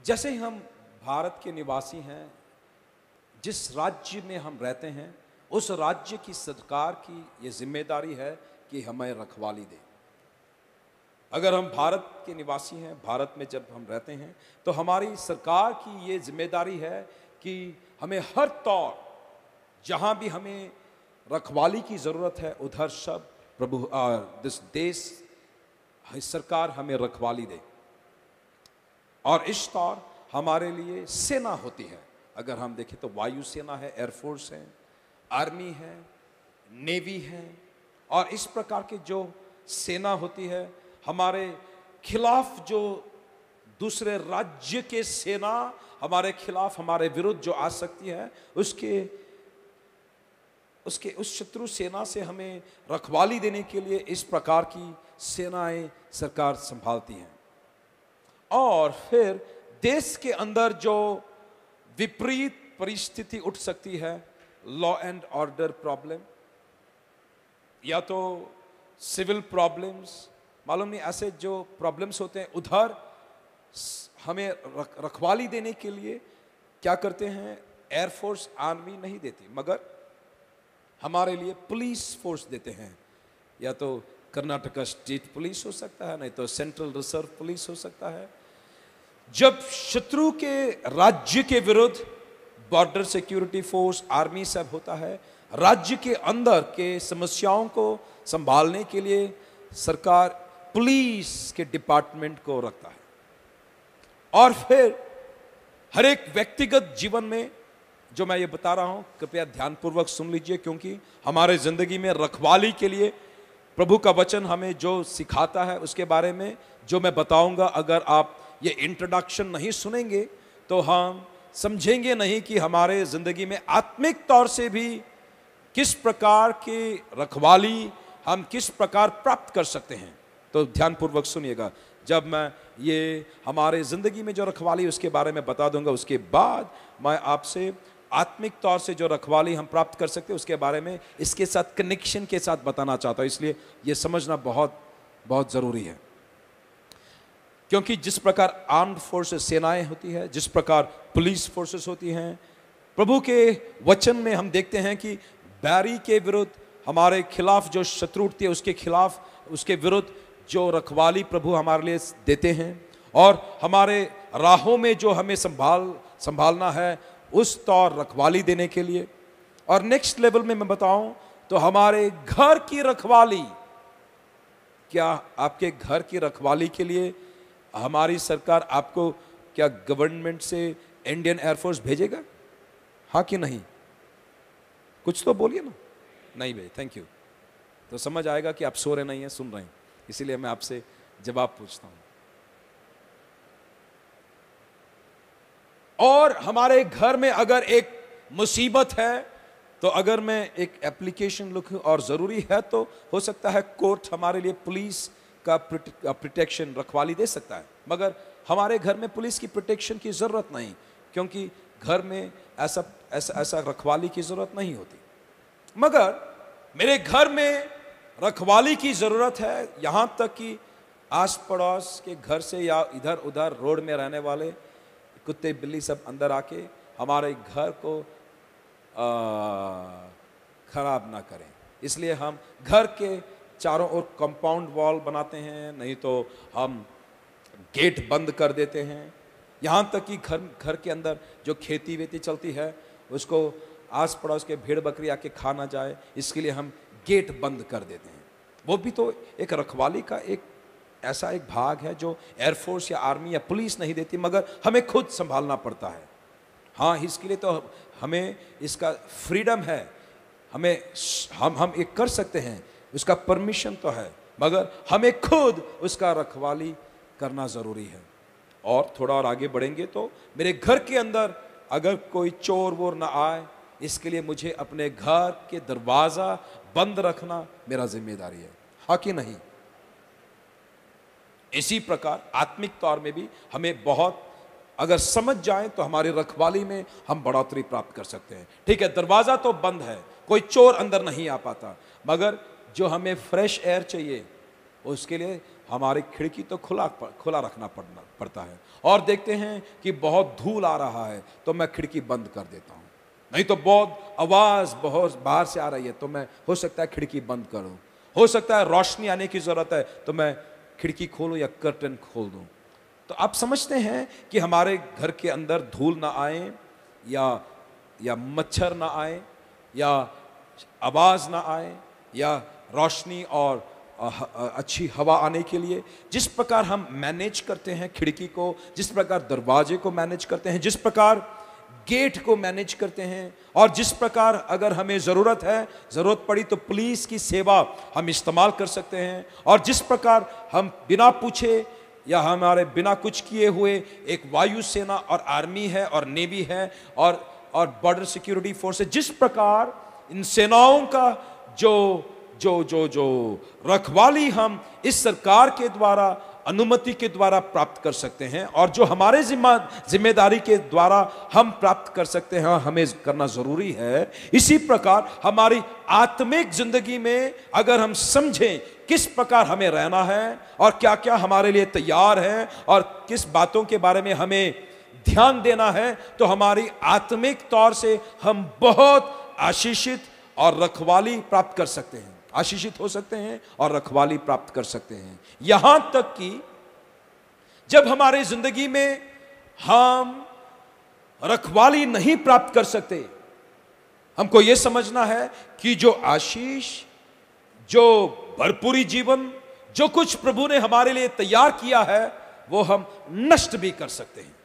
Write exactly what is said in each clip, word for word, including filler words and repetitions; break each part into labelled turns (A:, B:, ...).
A: जैसे हम भारत के निवासी हैं, जिस राज्य में हम रहते हैं उस राज्य की सरकार की ये जिम्मेदारी है कि हमें रखवाली दे। अगर हम भारत के निवासी हैं, भारत में जब हम रहते हैं, तो हमारी सरकार की ये जिम्मेदारी है कि हमें हर तौर, जहां भी हमें रखवाली की जरूरत है, उधर सब प्रभु दिस देश सरकार हमें रखवाली दे। और इस तौर हमारे लिए सेना होती है। अगर हम देखें तो वायु सेना है, एयरफोर्स है, आर्मी है, नेवी है, और इस प्रकार की जो सेना होती है, हमारे खिलाफ जो दूसरे राज्य के सेना हमारे खिलाफ, हमारे विरुद्ध जो आ सकती है, उसके उसके उस शत्रु सेना से हमें रखवाली देने के लिए इस प्रकार की सेनाएं सरकार संभालती हैं। और फिर देश के अंदर जो विपरीत परिस्थिति उठ सकती है, लॉ एंड ऑर्डर प्रॉब्लम या तो सिविल प्रॉब्लम्स, मालूम नहीं ऐसे जो प्रॉब्लम्स होते हैं, उधर हमें रख, रखवाली देने के लिए क्या करते हैं, एयरफोर्स आर्मी नहीं देती, मगर हमारे लिए पुलिस फोर्स देते हैं। या तो कर्नाटका स्टेट पुलिस हो सकता है, नहीं तो सेंट्रल रिजर्व पुलिस हो सकता है। जब शत्रु के राज्य के विरुद्ध बॉर्डर सिक्योरिटी फोर्स, आर्मी सब होता है, राज्य के अंदर के समस्याओं को संभालने के लिए सरकार पुलिस के डिपार्टमेंट को रखता है। और फिर हर एक व्यक्तिगत जीवन में जो मैं ये बता रहा हूं, कृपया ध्यानपूर्वक सुन लीजिए, क्योंकि हमारे जिंदगी में रखवाली के लिए प्रभु का वचन हमें जो सिखाता है, उसके बारे में जो मैं बताऊंगा, अगर आप ये इंट्रोडक्शन नहीं सुनेंगे तो हम समझेंगे नहीं कि हमारे जिंदगी में आत्मिक तौर से भी किस प्रकार की रखवाली हम किस प्रकार प्राप्त कर सकते हैं। तो ध्यानपूर्वक सुनिएगा। जब मैं ये हमारे जिंदगी में जो रखवाली उसके बारे में बता दूंगा, उसके बाद मैं आपसे आत्मिक तौर से जो रखवाली हम प्राप्त कर सकते हैं उसके बारे में इसके साथ कनेक्शन के साथ बताना चाहता हूं। इसलिए ये समझना बहुत बहुत जरूरी है, क्योंकि जिस प्रकार आर्म्ड फोर्सेस सेनाएं होती है, जिस प्रकार पुलिस फोर्सेस होती हैं, प्रभु के वचन में हम देखते हैं कि बैरी के विरुद्ध, हमारे खिलाफ जो शत्रु उठती है उसके खिलाफ, उसके विरुद्ध जो रखवाली प्रभु हमारे लिए देते हैं। और हमारे राहों में जो हमें संभाल संभालना है, उस तौर रखवाली देने के लिए। और नेक्स्ट लेवल में मैं बताऊं तो हमारे घर की रखवाली, क्या आपके घर की रखवाली के लिए हमारी सरकार आपको क्या गवर्नमेंट से इंडियन एयरफोर्स भेजेगा, हाँ कि नहीं? कुछ तो बोलिए ना। नहीं भाई, थैंक यू। तो समझ आएगा कि आप सो रहे नहीं हैं, सुन रहे हैं, इसीलिए मैं आपसे जवाब पूछता हूं। और हमारे घर में अगर एक मुसीबत है, तो अगर मैं एक एप्लीकेशन लिखूं और जरूरी है तो हो सकता है कोर्ट हमारे लिए पुलिस का प्रोटेक्शन, रखवाली दे सकता है। मगर हमारे घर में पुलिस की प्रोटेक्शन की जरूरत नहीं, क्योंकि घर में ऐसा ऐसा ऐसा रखवाली की जरूरत नहीं होती। मगर मेरे घर में रखवाली की जरूरत है, यहां तक कि आस पड़ोस के घर से या इधर उधर रोड में रहने वाले कुत्ते बिल्ली सब अंदर आके हमारे घर को आ, खराब ना करें। इसलिए हम घर के चारों ओर कंपाउंड वॉल बनाते हैं, नहीं तो हम गेट बंद कर देते हैं। यहाँ तक कि घर घर के अंदर जो खेती वेती चलती है उसको आस पड़ोस के भेड़ बकरी आके खा ना जाए, इसके लिए हम गेट बंद कर देते हैं। वो भी तो एक रखवाली का एक ऐसा एक भाग है जो एयरफोर्स या आर्मी या पुलिस नहीं देती, मगर हमें खुद संभालना पड़ता है। हाँ, इसके लिए तो हमें इसका फ्रीडम है, हमें हम हम एक कर सकते हैं, उसका परमिशन तो है, मगर हमें खुद उसका रखवाली करना जरूरी है। और थोड़ा और आगे बढ़ेंगे तो मेरे घर के अंदर अगर कोई चोर वोर ना आए, इसके लिए मुझे अपने घर के दरवाजा बंद रखना मेरा जिम्मेदारी है, हाँ कि नहीं? इसी प्रकार आत्मिक तौर में भी हमें बहुत अगर समझ जाएं तो हमारी रखवाली में हम बढ़ोतरी प्राप्त कर सकते हैं। ठीक है, दरवाजा तो बंद है, कोई चोर अंदर नहीं आ पाता, मगर जो हमें फ्रेश एयर चाहिए उसके लिए हमारी खिड़की तो खुला खुला रखना पड़ना पड़ता है, और देखते हैं कि बहुत धूल आ रहा है तो मैं खिड़की बंद कर देता हूँ, नहीं तो बहुत आवाज़ बहुत बाहर से आ रही है तो मैं हो सकता है खिड़की बंद करूँ, हो सकता है रोशनी आने की ज़रूरत है तो मैं खिड़की खोलूँ या कर्टन खोल दूँ। तो आप समझते हैं कि हमारे घर के अंदर धूल ना आए, या या मच्छर ना आए, या आवाज़ ना आए, या रोशनी और अच्छी हवा आने के लिए जिस प्रकार हम मैनेज करते हैं खिड़की को, जिस प्रकार दरवाजे को मैनेज करते हैं, जिस प्रकार गेट को मैनेज करते हैं, और जिस प्रकार अगर हमें ज़रूरत है, ज़रूरत पड़ी तो पुलिस की सेवा हम इस्तेमाल कर सकते हैं, और जिस प्रकार हम बिना पूछे या हमारे बिना कुछ किए हुए एक वायु सेना और आर्मी है और नेवी है और और बॉर्डर सिक्योरिटी फोर्स है, जिस प्रकार इन सेनाओं का जो जो जो जो रखवाली हम इस सरकार के द्वारा अनुमति के द्वारा प्राप्त कर सकते हैं, और जो हमारे जिम्मा जिम्मेदारी के द्वारा हम प्राप्त कर सकते हैं, हमें करना जरूरी है। इसी प्रकार हमारी आत्मिक जिंदगी में अगर हम समझें किस प्रकार हमें रहना है और क्या क्या हमारे लिए तैयार है और किस बातों के बारे में हमें ध्यान देना है, तो हमारी आत्मिक तौर से हम बहुत आशीषित और रखवाली प्राप्त कर सकते हैं, आशीषित हो सकते हैं और रखवाली प्राप्त कर सकते हैं। यहां तक कि जब हमारे जिंदगी में हम रखवाली नहीं प्राप्त कर सकते, हमको यह समझना है कि जो आशीष, जो भरपूरी जीवन, जो कुछ प्रभु ने हमारे लिए तैयार किया है, वो हम नष्ट भी कर सकते हैं।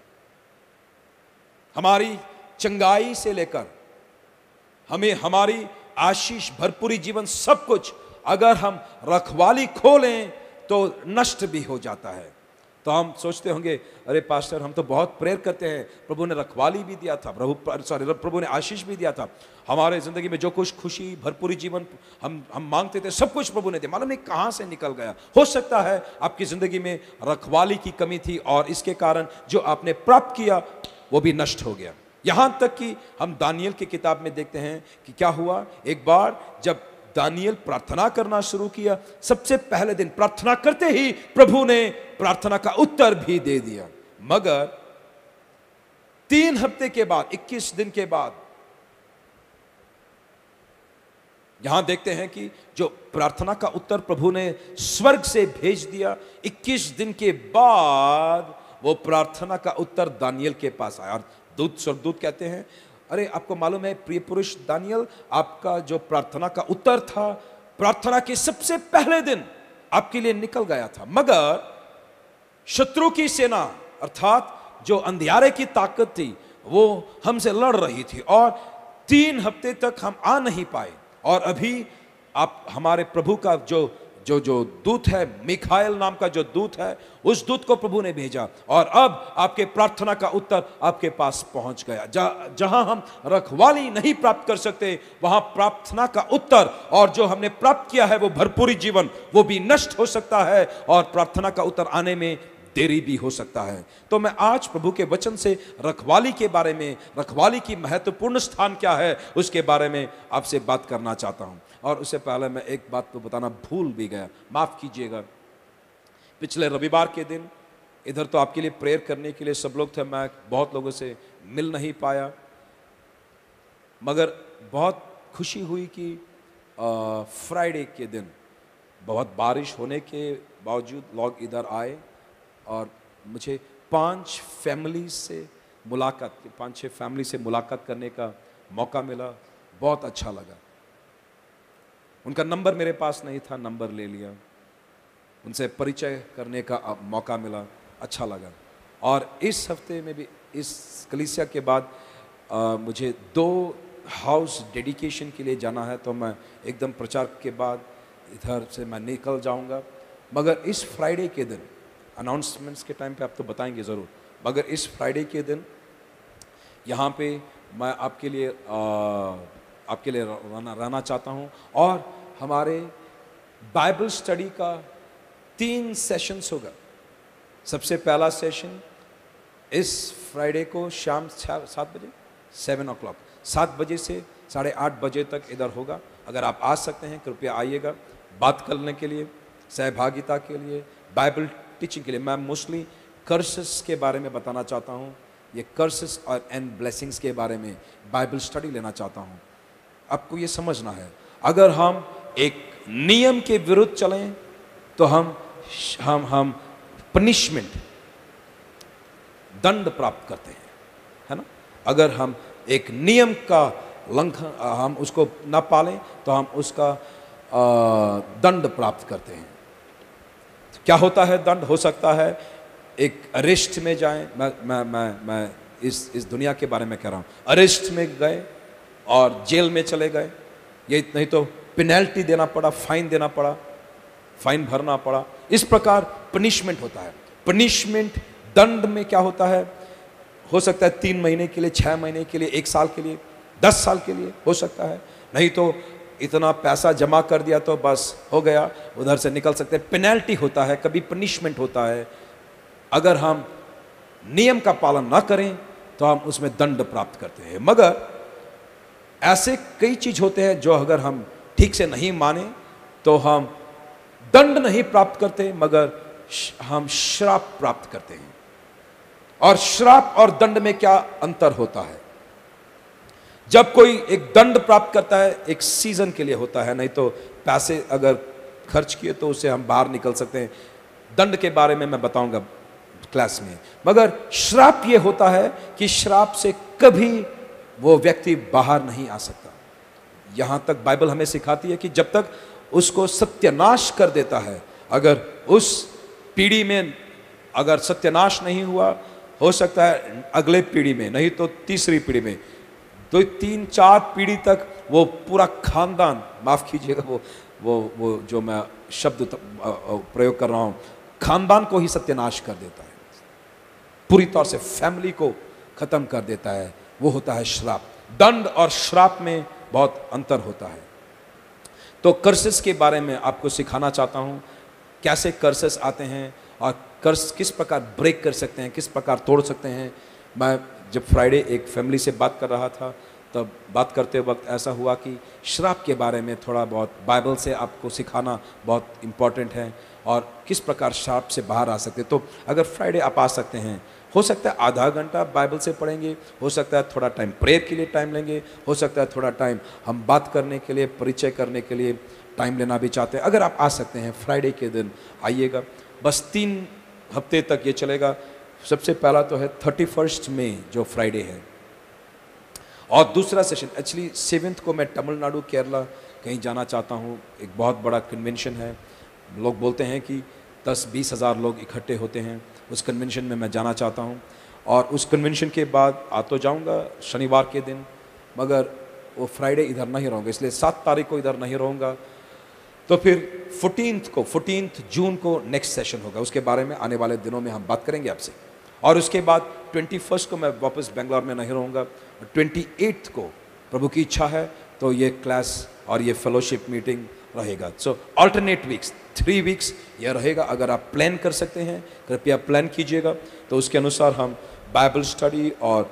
A: हमारी चंगाई से लेकर हमें हमारी आशीष, भरपूरी जीवन, सब कुछ अगर हम रखवाली खोलें तो नष्ट भी हो जाता है। तो हम सोचते होंगे, अरे पास्टर हम तो बहुत प्रेयर करते हैं, प्रभु ने रखवाली भी दिया था, प्रभु सॉरी प्रभु ने आशीष भी दिया था, हमारे जिंदगी में जो कुछ खुशी, भरपूरी जीवन हम हम मांगते थे सब कुछ प्रभु ने दिया, मालूम नहीं कहां से निकल गया। हो सकता है आपकी जिंदगी में रखवाली की कमी थी और इसके कारण जो आपने प्राप्त किया वो भी नष्ट हो गया। यहां तक कि हम दानियल की किताब में देखते हैं कि क्या हुआ। एक बार जब दानियल प्रार्थना करना शुरू किया, सबसे पहले दिन प्रार्थना करते ही प्रभु ने प्रार्थना का उत्तर भी दे दिया, मगर तीन हफ्ते के बाद, इक्कीस दिन के बाद यहां देखते हैं कि जो प्रार्थना का उत्तर प्रभु ने स्वर्ग से भेज दिया, इक्कीस दिन के बाद वो प्रार्थना का उत्तर दानियल के पास आया। और दूत स्वर्गदूत कहते हैं, अरे आपको मालूम है प्रिय पुरुष दानियल, आपका जो प्रार्थना का उत्तर था प्रार्थना के सबसे पहले दिन आपके लिए निकल गया था, मगर शत्रु की सेना अर्थात जो अंधियारे की ताकत थी वो हमसे लड़ रही थी और तीन हफ्ते तक हम आ नहीं पाए। और अभी आप हमारे प्रभु का जो जो जो दूत है, मिखाएल नाम का जो दूत है, उस दूत को प्रभु ने भेजा और अब आपके प्रार्थना का उत्तर आपके पास पहुंच गया। जहां जहां हम रखवाली नहीं प्राप्त कर सकते, वहां प्रार्थना का उत्तर और जो हमने प्राप्त किया है वो भरपूरी जीवन, वो भी नष्ट हो सकता है और प्रार्थना का उत्तर आने में देरी भी हो सकता है। तो मैं आज प्रभु के वचन से रखवाली के बारे में, रखवाली की महत्वपूर्ण स्थान क्या है उसके बारे में आपसे बात करना चाहता हूं। और उससे पहले मैं एक बात तो बताना भूल भी गया, माफ कीजिएगा। पिछले रविवार के दिन इधर तो आपके लिए प्रेयर करने के लिए सब लोग थे, मैं बहुत लोगों से मिल नहीं पाया, मगर बहुत खुशी हुई कि फ्राइडे के दिन बहुत बारिश होने के बावजूद लोग इधर आए और मुझे पांच फैमिली से मुलाकात पांच छः फैमिली से मुलाकात करने का मौका मिला। बहुत अच्छा लगा। उनका नंबर मेरे पास नहीं था, नंबर ले लिया, उनसे परिचय करने का मौका मिला, अच्छा लगा। और इस हफ्ते में भी इस कलीसिया के बाद आ, मुझे दो हाउस डेडिकेशन के लिए जाना है, तो मैं एकदम प्रचार के बाद इधर से मैं निकल जाऊंगा। मगर इस फ्राइडे के दिन, अनाउंसमेंट्स के टाइम पे आप तो बताएंगे ज़रूर, मगर इस फ्राइडे के दिन यहाँ पे मैं आपके लिए आ, आपके लिए रहना रहना चाहता हूँ। और हमारे बाइबल स्टडी का तीन सेशंस होगा। सबसे पहला सेशन इस फ्राइडे को शाम सात बजे सेवन ओ क्लॉक सात बजे से साढ़े आठ बजे तक इधर होगा। अगर आप आ सकते हैं कृपया आइएगा, बात करने के लिए, सहभागिता के लिए, बाइबल टीचिंग के लिए मैं मोस्टली कर्सेस के बारे में बताना चाहता हूँ। ये कर्सेस और एंड ब्लेसिंग्स के बारे में बाइबल स्टडी लेना चाहता हूँ। आपको ये समझना है, अगर हम एक नियम के विरुद्ध चलें तो हम हम हम पनिशमेंट, दंड प्राप्त करते हैं, है ना। अगर हम एक नियम का लंघन, हम उसको न पालें तो हम उसका दंड प्राप्त करते हैं। क्या होता है दंड? हो सकता है एक अरेस्ट में जाएं, मैं मैं मैं मैं इस इस दुनिया के बारे में कह रहा हूँ, अरेस्ट में गए और जेल में चले गए, ये नहीं तो पेनल्टी देना पड़ा, फाइन देना पड़ा, फाइन भरना पड़ा। इस प्रकार पनिशमेंट होता है। पनिशमेंट, दंड में क्या होता है? हो सकता है तीन महीने के लिए, छह महीने के लिए, एक साल के लिए, दस साल के लिए हो सकता है। नहीं तो इतना पैसा जमा कर दिया तो बस हो गया, उधर से निकल सकते हैं। पेनल्टी होता है, कभी पनिशमेंट होता है। अगर हम नियम का पालन ना करें तो हम उसमें दंड प्राप्त करते हैं। मगर ऐसे कई चीज होते हैं जो अगर हम ठीक से नहीं माने तो हम दंड नहीं प्राप्त करते, मगर हम श्राप प्राप्त करते हैं। और श्राप और दंड में क्या अंतर होता है? जब कोई एक दंड प्राप्त करता है, एक सीजन के लिए होता है, नहीं तो पैसे अगर खर्च किए तो उससे हम बाहर निकल सकते हैं। दंड के बारे में मैं बताऊंगा क्लास में। मगर श्राप ये होता है कि श्राप से कभी वो व्यक्ति बाहर नहीं आ सकता। यहां तक बाइबल हमें सिखाती है कि जब तक उसको सत्यानाश कर देता है, अगर उस पीढ़ी में अगर सत्यानाश नहीं हुआ, हो सकता है अगले पीढ़ी में, नहीं तो तीसरी पीढ़ी में, तो तीन चार पीढ़ी तक वो पूरा खानदान, माफ कीजिएगा वो वो वो जो मैं शब्द प्रयोग कर रहा हूं, खानदान को ही सत्यानाश कर देता है, पूरी तौर से फैमिली को खत्म कर देता है। वो होता है श्राप। दंड और श्राप में बहुत अंतर होता है। तो कर्सेस के बारे में आपको सिखाना चाहता हूं, कैसे कर्सेस आते हैं और कर्स किस प्रकार ब्रेक कर सकते हैं, किस प्रकार तोड़ सकते हैं। मैं जब फ्राइडे एक फैमिली से बात कर रहा था, तब बात करते वक्त ऐसा हुआ कि श्राप के बारे में थोड़ा बहुत बाइबल से आपको सिखाना बहुत इम्पॉर्टेंट है और किस प्रकार श्राप से बाहर आ सकते। तो अगर फ्राइडे आप आ सकते हैं, हो सकता है आधा घंटा बाइबल से पढ़ेंगे, हो सकता है थोड़ा टाइम प्रेयर के लिए टाइम लेंगे, हो सकता है थोड़ा टाइम हम बात करने के लिए, परिचय करने के लिए टाइम लेना भी चाहते हैं। अगर आप आ सकते हैं फ्राइडे के दिन आइएगा। बस तीन हफ्ते तक ये चलेगा। सबसे पहला तो है थर्टी फर्स्ट मई जो फ्राइडे है, और दूसरा सेशन एक्चुअली सेवेंथ को मैं तमिलनाडु केरला कहीं जाना चाहता हूँ। एक बहुत बड़ा कन्वेंशन है, लोग बोलते हैं कि दस बीस हज़ार लोग इकट्ठे होते हैं। उस कन्वेंशन में मैं जाना चाहता हूँ, और उस कन्वेंशन के बाद आ तो जाऊँगा शनिवार के दिन, मगर वो फ्राइडे इधर नहीं रहूँगा, इसलिए सात तारीख को इधर नहीं रहूँगा। तो फिर फोर्टीन्थ को फोर्टीन्थ जून को नेक्स्ट सेशन होगा, उसके बारे में आने वाले दिनों में हम बात करेंगे आपसे। और उसके बाद ट्वेंटी फर्स्ट को मैं वापस बेंगलोर में नहीं रहूँगा। ट्वेंटी एट्थ को प्रभु की इच्छा है तो ये क्लास और ये फेलोशिप मीटिंग रहेगा। So alternate weeks, three weeks यह रहेगा। अगर आप प्लान कर सकते हैं, कृपया प्लान कीजिएगा, तो उसके अनुसार हम बाइबल स्टडी और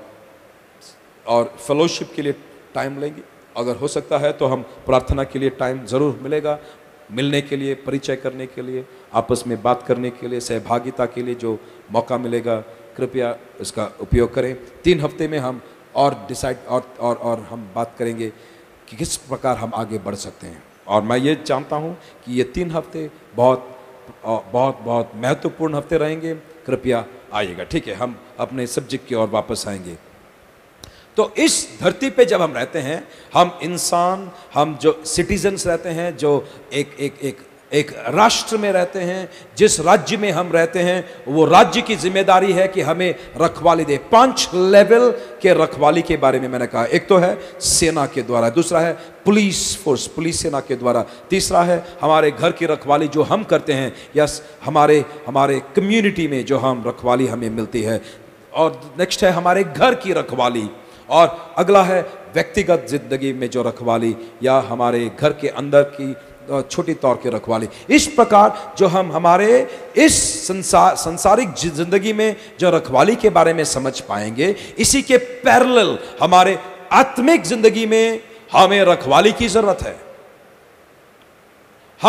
A: और फेलोशिप के लिए टाइम लेंगे। अगर हो सकता है तो हम प्रार्थना के लिए टाइम ज़रूर मिलेगा, मिलने के लिए, परिचय करने के लिए, आपस में बात करने के लिए, सहभागिता के लिए जो मौका मिलेगा, कृपया इसका उपयोग करें। तीन हफ्ते में हम और डिसाइड और और और हम बात करेंगे कि किस प्रकार हम आगे बढ़ सकते हैं। और मैं ये जानता हूँ कि ये तीन हफ्ते बहुत बहुत बहुत महत्वपूर्ण हफ्ते रहेंगे। कृपया आइएगा, ठीक है। हम अपने सब्जेक्ट की ओर वापस आएंगे। तो इस धरती पे जब हम रहते हैं, हम इंसान, हम जो सिटीजन्स रहते हैं, जो एक एक एक एक राष्ट्र में रहते हैं, जिस राज्य में हम रहते हैं, वो राज्य की जिम्मेदारी है कि हमें रखवाली दे। पांच लेवल के रखवाली के बारे में मैंने कहा। एक तो है सेना के द्वारा, दूसरा है पुलिस फोर्स, पुलिस सेना के द्वारा, तीसरा है हमारे घर की रखवाली जो हम करते हैं, या हमारे हमारे कम्युनिटी में जो हम रखवाली हमें मिलती है, और नेक्स्ट है हमारे घर की रखवाली, और अगला है व्यक्तिगत जिंदगी में जो रखवाली, या हमारे घर के अंदर की छोटी तौर की रखवाली। इस प्रकार जो हम हमारे इस संसार संसारिक जिंदगी में जो रखवाली के बारे में समझ पाएंगे, इसी के पैरेलल हमारे आत्मिक जिंदगी में हमें रखवाली की जरूरत है। हम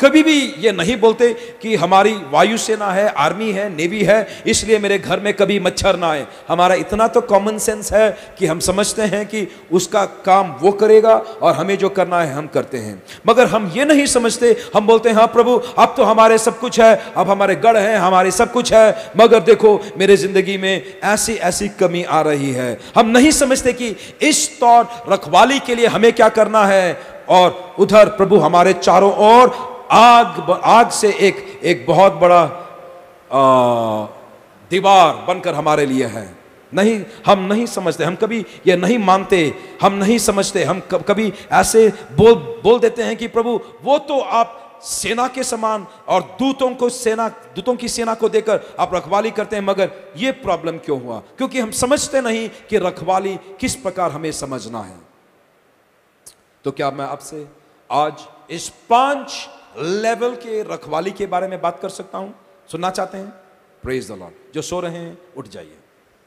A: कभी भी ये नहीं बोलते कि हमारी वायुसेना है, आर्मी है, नेवी है, इसलिए मेरे घर में कभी मच्छर ना आए। हमारा इतना तो कॉमन सेंस है कि हम समझते हैं कि उसका काम वो करेगा और हमें जो करना है हम करते हैं। मगर हम ये नहीं समझते, हम बोलते हैं हाँ प्रभु अब तो हमारे सब कुछ है, अब हमारे गढ़ है, हमारे सब कुछ है, मगर देखो मेरे जिंदगी में ऐसी ऐसी कमी आ रही है। हम नहीं समझते कि इस तौर रखवाली के लिए हमें क्या करना है, और उधर प्रभु हमारे चारों ओर आग आग से एक एक बहुत बड़ा आ, दीवार बनकर हमारे लिए है। नहीं, हम नहीं समझते, हम कभी ये नहीं मानते, हम नहीं समझते, हम कभी ऐसे बोल बोल देते हैं कि प्रभु वो तो आप सेना के समान और दूतों को सेना दूतों की सेना को देकर आप रखवाली करते हैं, मगर ये प्रॉब्लम क्यों हुआ? क्योंकि हम समझते नहीं कि रखवाली किस प्रकार हमें समझना है। तो क्या मैं आपसे आज इस पांच लेवल के रखवाली के बारे में बात कर सकता हूं? सुनना चाहते हैं? Praise the Lord. जो सो रहे हैं उठ जाइए।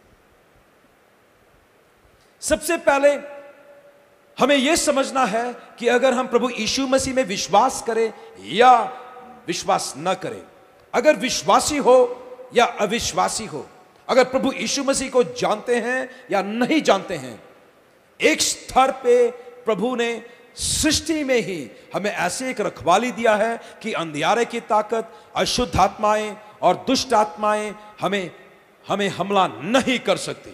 A: सबसे पहले हमें यह समझना है कि अगर हम प्रभु यीशु मसीह में विश्वास करें या विश्वास न करें, अगर विश्वासी हो या अविश्वासी हो, अगर प्रभु यीशु मसीह को जानते हैं या नहीं जानते हैं, एक स्तर पे प्रभु ने सृष्टि में ही हमें ऐसे एक रखवाली दिया है कि अंधियारे की ताकत, अशुद्ध आत्माएं और दुष्ट आत्माएं हमें हमें हमला नहीं कर सकती।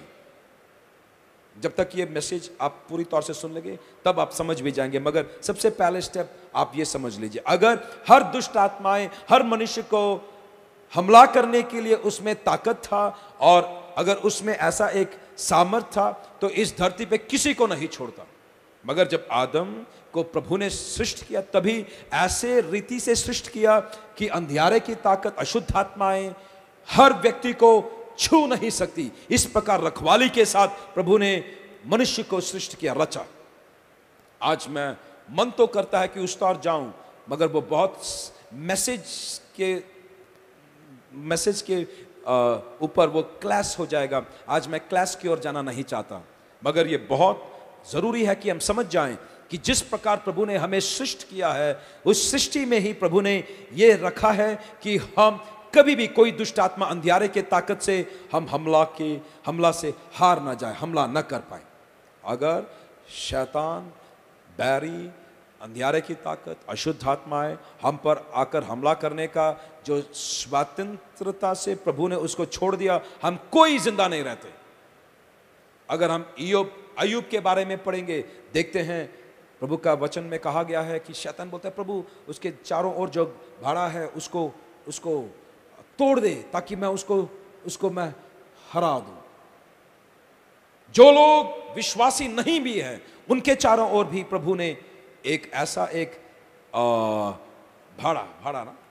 A: जब तक ये मैसेज आप पूरी तौर से सुन लेंगे तब आप समझ भी जाएंगे, मगर सबसे पहले स्टेप आप ये समझ लीजिए, अगर हर दुष्ट आत्माएं हर मनुष्य को हमला करने के लिए उसमें ताकत था और अगर उसमें ऐसा एक सामर्थ था तो इस धरती पे किसी को नहीं छोड़ता। मगर जब आदम को प्रभु ने सृष्टि किया तभी ऐसे रीति से सृष्टि किया कि अंधियारे की ताकत, अशुद्ध आत्माएं हर व्यक्ति को छू नहीं सकती। इस प्रकार रखवाली के साथ प्रभु ने मनुष्य को सृष्टि किया, रचा। आज मैं मन तो करता है कि उस तौर जाऊं, मगर वो बहुत मैसेज के मैसेज के ऊपर वो क्लास हो जाएगा। आज मैं क्लास की ओर जाना नहीं चाहता, मगर ये बहुत जरूरी है कि हम समझ जाएं कि जिस प्रकार प्रभु ने हमें सृष्टि किया है, उस सृष्टि में ही प्रभु ने ये रखा है कि हम कभी भी कोई दुष्ट आत्मा अंधियारे के ताकत से हम हमला के हमला से हार ना जाए, हमला न कर पाए। अगर शैतान, बैरी, अंधियारे की ताकत, अशुद्ध आत्माएं हम पर आकर हमला करने का जो स्वतंत्रता से प्रभु ने उसको छोड़ दिया, हम कोई जिंदा नहीं रहते। अगर हम इयोब अय्यूब के बारे में पढ़ेंगे, देखते हैं प्रभु का वचन में कहा गया है कि शैतान बोलता है प्रभु उसके चारों ओर जो भाड़ा है उसको उसको तोड़ दे ताकि मैं उसको उसको मैं हरा दूं। जो लोग विश्वासी नहीं भी हैं उनके चारों ओर भी प्रभु ने एक ऐसा एक भाड़ा भाड़ा ना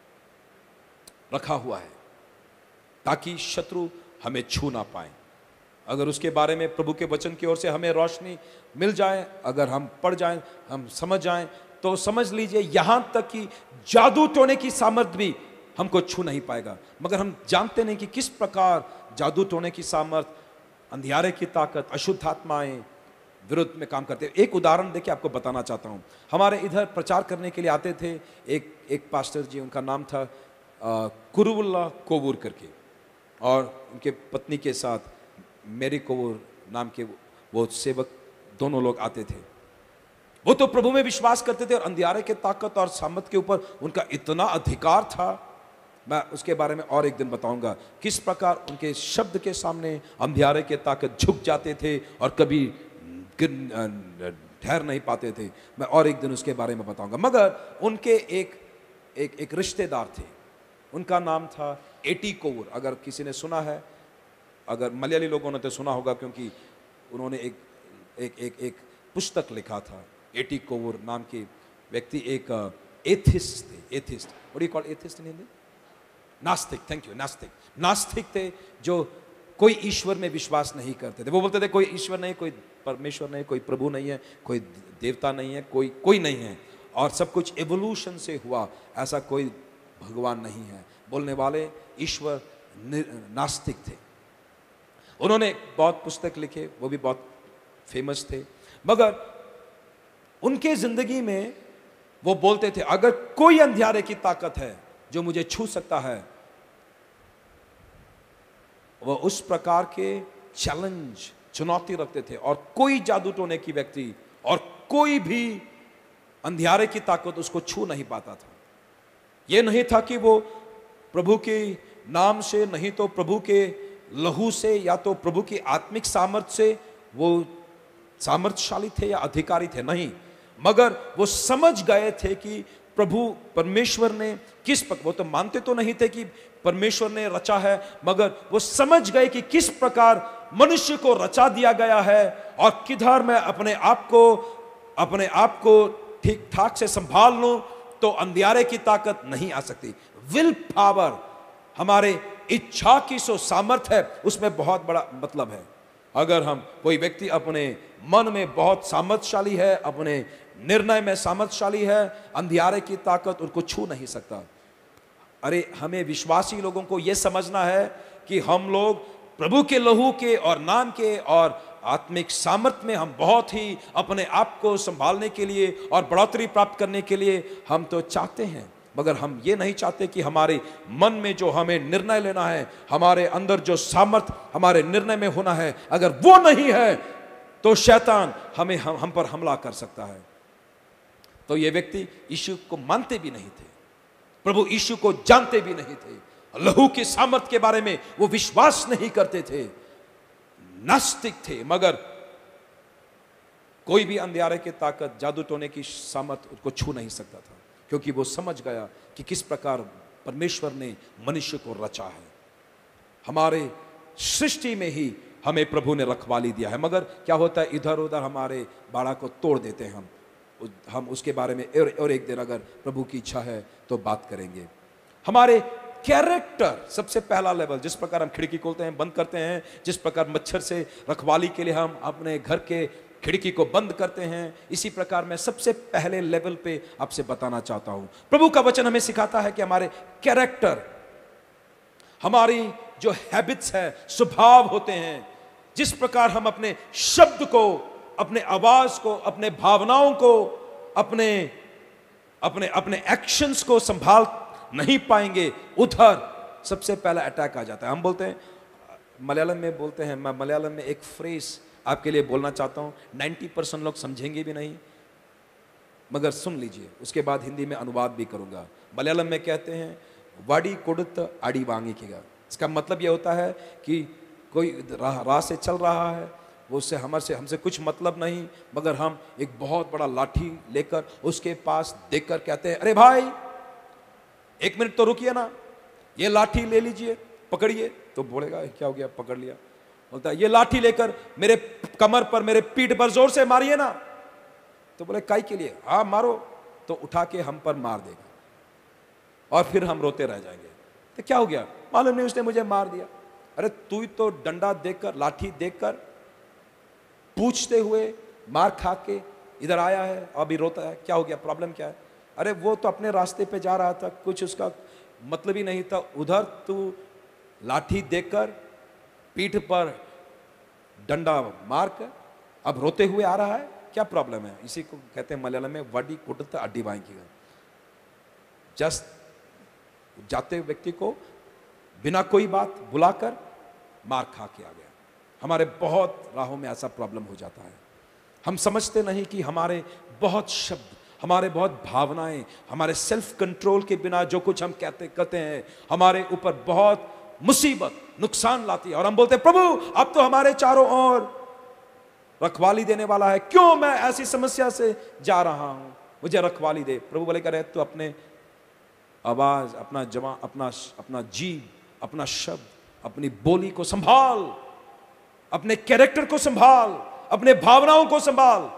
A: रखा हुआ है ताकि शत्रु हमें छू ना पाए। अगर उसके बारे में प्रभु के वचन की ओर से हमें रोशनी मिल जाए, अगर हम पढ़ जाएं, हम समझ जाएं, तो समझ लीजिए यहां तक कि जादू टोने की सामर्थ्य भी हमको छू नहीं पाएगा। मगर हम जानते नहीं कि किस प्रकार जादू टोने की सामर्थ्य, अंधियारे की ताकत, अशुद्ध आत्माएं विरुद्ध में काम करते हैं। एक उदाहरण देके आपको बताना चाहता हूं। हमारे इधर प्रचार करने के लिए आते थे एक एक पास्टर जी, उनका नाम था कुरुवुल्ला कोवूर करके, और उनके पत्नी के साथ मेरी कोवूर नाम के वो सेवक, दोनों लोग आते थे। वो तो प्रभु में विश्वास करते थे और अंधियारे के ताकत और सामर्थ के ऊपर उनका इतना अधिकार था। मैं उसके बारे में और एक दिन बताऊंगा किस प्रकार उनके शब्द के सामने अंधियारे के ताकत झुक जाते थे और कभी ठहर नहीं पाते थे। मैं और एक दिन उसके बारे में बताऊंगा। मगर उनके एक एक एक रिश्तेदार थे, उनका नाम था एटी कोवूर। अगर किसी ने सुना है, अगर मलयाली लोगों ने तो सुना होगा क्योंकि उन्होंने एक एक एक एक पुस्तक लिखा था। एटी कोवूर नाम के व्यक्ति एक एथिस्ट थे। Atheist, what do you call atheist in Hindi? नास्तिक। थैंक यू, नास्तिक। नास्तिक थे जो कोई ईश्वर में विश्वास नहीं करते थे। वो बोलते थे कोई ईश्वर नहीं, कोई परमेश्वर नहीं, कोई प्रभु नहीं है, कोई देवता नहीं है, कोई कोई नहीं है, और सब कुछ एवोल्यूशन से हुआ, ऐसा कोई भगवान नहीं है। बोलने वाले ईश्वर नास्तिक थे। उन्होंने बहुत पुस्तक लिखे, वो भी बहुत फेमस थे। मगर उनके जिंदगी में वो बोलते थे अगर कोई अंधियारे की ताकत है जो मुझे छू सकता है, वो उस प्रकार के चैलेंज, चुनौती रखते थे। और कोई जादू टोने की व्यक्ति और कोई भी अंधियारे की ताकत उसको छू नहीं पाता था। यह नहीं था कि वो प्रभु के नाम से, नहीं तो प्रभु के लहू से, या तो प्रभु की आत्मिक सामर्थ्य से वो सामर्थ्यशाली थे या अधिकारी थे, नहीं, मगर वो समझ गए थे कि प्रभु परमेश्वर ने किस प्रकार, वो तो मानते तो नहीं थे कि परमेश्वर ने रचा है, मगर वो समझ गए कि किस प्रकार मनुष्य को रचा दिया गया है और किधर मैं अपने आप को अपने आप को ठीक ठाक से संभाल लूं तो अंधियारे की ताकत नहीं आ सकती। विल पावर, हमारे इच्छा की सो सामर्थ है, उसमें बहुत बड़ा मतलब है। अगर हम, कोई व्यक्ति अपने मन में बहुत सामर्थ्यशाली है, अपने निर्णय में सामर्थ्यशाली है, अंधियारे की ताकत उनको छू नहीं सकता। अरे हमें विश्वासी लोगों को यह समझना है कि हम लोग प्रभु के लहू के और नाम के और आत्मिक सामर्थ्य में हम बहुत ही अपने आप को संभालने के लिए और बढ़ोतरी प्राप्त करने के लिए हम तो चाहते हैं, मगर हम ये नहीं चाहते कि हमारे मन में जो हमें निर्णय लेना है, हमारे अंदर जो सामर्थ्य हमारे निर्णय में होना है, अगर वो नहीं है तो शैतान हमें हम, हम पर हमला कर सकता है। तो ये व्यक्ति यीशु को मानते भी नहीं थे, प्रभु यीशु को जानते भी नहीं थे, लहू के सामर्थ्य के बारे में वो विश्वास नहीं करते थे, नास्तिक थे, मगर कोई भी अंधियारे की ताकत, जादू टोने की सामर्थ्य उसको छू नहीं सकता था, क्योंकि वो समझ गया कि किस प्रकार परमेश्वर ने मनुष्य को रचा है। हमारे सृष्टि में ही हमें प्रभु ने रखवाली दिया है, मगर क्या होता है, इधर उधर हमारे बाड़ा को तोड़ देते हैं हम हम उसके बारे में और, और एक दिन अगर प्रभु की इच्छा है तो बात करेंगे। हमारे कैरेक्टर, सबसे पहला लेवल, जिस प्रकार हम खिड़की खोलते हैं, बंद करते हैं, जिस प्रकार मच्छर से रखवाली के लिए हम अपने घर के खिड़की को बंद करते हैं, इसी प्रकार मैं सबसे पहले लेवल पे आपसे बताना चाहता हूं। प्रभु का वचन हमें सिखाता है कि हमारे कैरेक्टर, हमारी जो हैबिट्स है, स्वभाव होते हैं, जिस प्रकार हम अपने शब्द को, अपने आवाज को, अपने भावनाओं को, अपने अपने अपने एक्शंस को संभाल नहीं पाएंगे, उधर सबसे पहला अटैक आ जाता है। हम बोलते हैं, मलयालम में बोलते हैं, मैं मलयालम में एक फ्रेज आपके लिए बोलना चाहता हूं, नब्बे परसेंट लोग समझेंगे भी नहीं, मगर सुन लीजिए, उसके बाद हिंदी में अनुवाद भी करूंगा। मलयालम में कहते हैं वाड़ी कुड़त आड़ी वांगिकेगा। इसका मतलब यह होता है कि कोई राह राह से चल रहा है, वो उससे हमारे से हमसे कुछ मतलब नहीं, मगर हम एक बहुत बड़ा लाठी लेकर उसके पास देखकर कहते हैं, अरे भाई एक मिनट तो रुकिए ना, ये लाठी ले लीजिए, पकड़िए। तो बोलेगा क्या हो गया, पकड़ लिया। बोलता है ये लाठी लेकर मेरे कमर पर, मेरे पीठ पर जोर से मारिए ना। तो बोले काई के लिए, हाँ मारो। तो उठा के हम पर मार देगा और फिर हम रोते रह जाएंगे। तो क्या हो गया, मालूम नहीं, उसने मुझे मार दिया। अरे तू तो डंडा देखकर, लाठी देखकर, पूछते हुए, मार खा के इधर आया है, अभी रोता है, क्या हो गया, प्रॉब्लम क्या है? अरे वो तो अपने रास्ते पे जा रहा था, कुछ उसका मतलब ही नहीं था, उधर तू लाठी देकर पीठ पर डंडा मारकर अब रोते हुए आ रहा है, क्या प्रॉब्लम है? इसी को कहते हैं मलयालम में वडी कुटत अड्डी वांगिकेगा। जस्ट जाते व्यक्ति को बिना कोई बात बुलाकर मार खा के आ गया। हमारे बहुत राहों में ऐसा प्रॉब्लम हो जाता है। हम समझते नहीं कि हमारे बहुत शब्द, हमारे बहुत भावनाएं, हमारे सेल्फ कंट्रोल के बिना जो कुछ हम कहते कहते हैं, हमारे ऊपर बहुत मुसीबत, नुकसान लाती है। और हम बोलते हैं प्रभु अब तो हमारे चारों ओर रखवाली देने वाला है, क्यों मैं ऐसी समस्या से जा रहा हूं, मुझे रखवाली दे। प्रभु बोले करे तो अपने आवाज, अपना जमा, अपना अपना जीव, अपना शब्द, अपनी बोली को संभाल, अपने कैरेक्टर को संभाल, अपने भावनाओं को संभाल।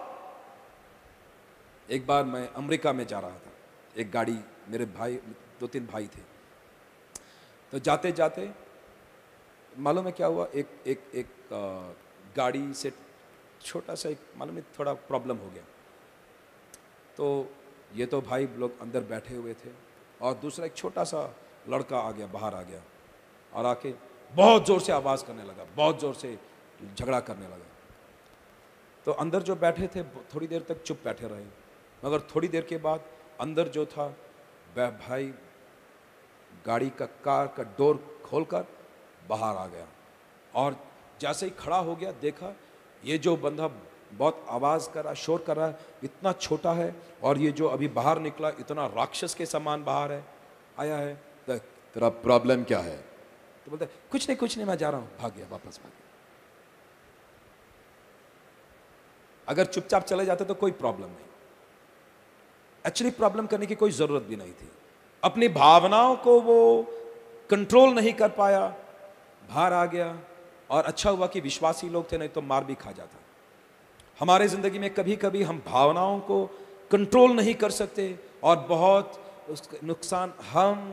A: एक बार मैं अमेरिका में जा रहा था, एक गाड़ी, मेरे भाई, दो तीन भाई थे, तो जाते जाते मालूम है क्या हुआ, एक एक एक गाड़ी से छोटा सा एक मालूम है थोड़ा प्रॉब्लम हो गया। तो ये तो भाई लोग अंदर बैठे हुए थे और दूसरा एक छोटा सा लड़का आ गया, बाहर आ गया और आके बहुत जोर से आवाज़ करने लगा, बहुत जोर से झगड़ा करने लगा। तो अंदर जो बैठे थे थोड़ी देर तक चुप बैठे रहे, मगर थोड़ी देर के बाद अंदर जो था वह भाई गाड़ी का कार का डोर खोलकर बाहर आ गया, और जैसे ही खड़ा हो गया देखा ये जो बंदा बहुत आवाज़ कर रहा, शोर कर रहा है, इतना छोटा है, और ये जो अभी बाहर निकला इतना राक्षस के समान बाहर है आया है। तो तेरा प्रॉब्लम क्या है? तो बोलता है कुछ नहीं कुछ नहीं, मैं जा रहा हूँ। भाग गया, वापस भाग गया। अगर चुपचाप चले जाते तो कोई प्रॉब्लम नहीं, एक्चुअली प्रॉब्लम करने की कोई जरूरत भी नहीं थी। अपनी भावनाओं को वो कंट्रोल नहीं कर पाया, बाहर आ गया, और अच्छा हुआ कि विश्वासी लोग थे, नहीं तो मार भी खा जाता। हमारे जिंदगी में कभी कभी हम भावनाओं को कंट्रोल नहीं कर सकते और बहुत उसका नुकसान हम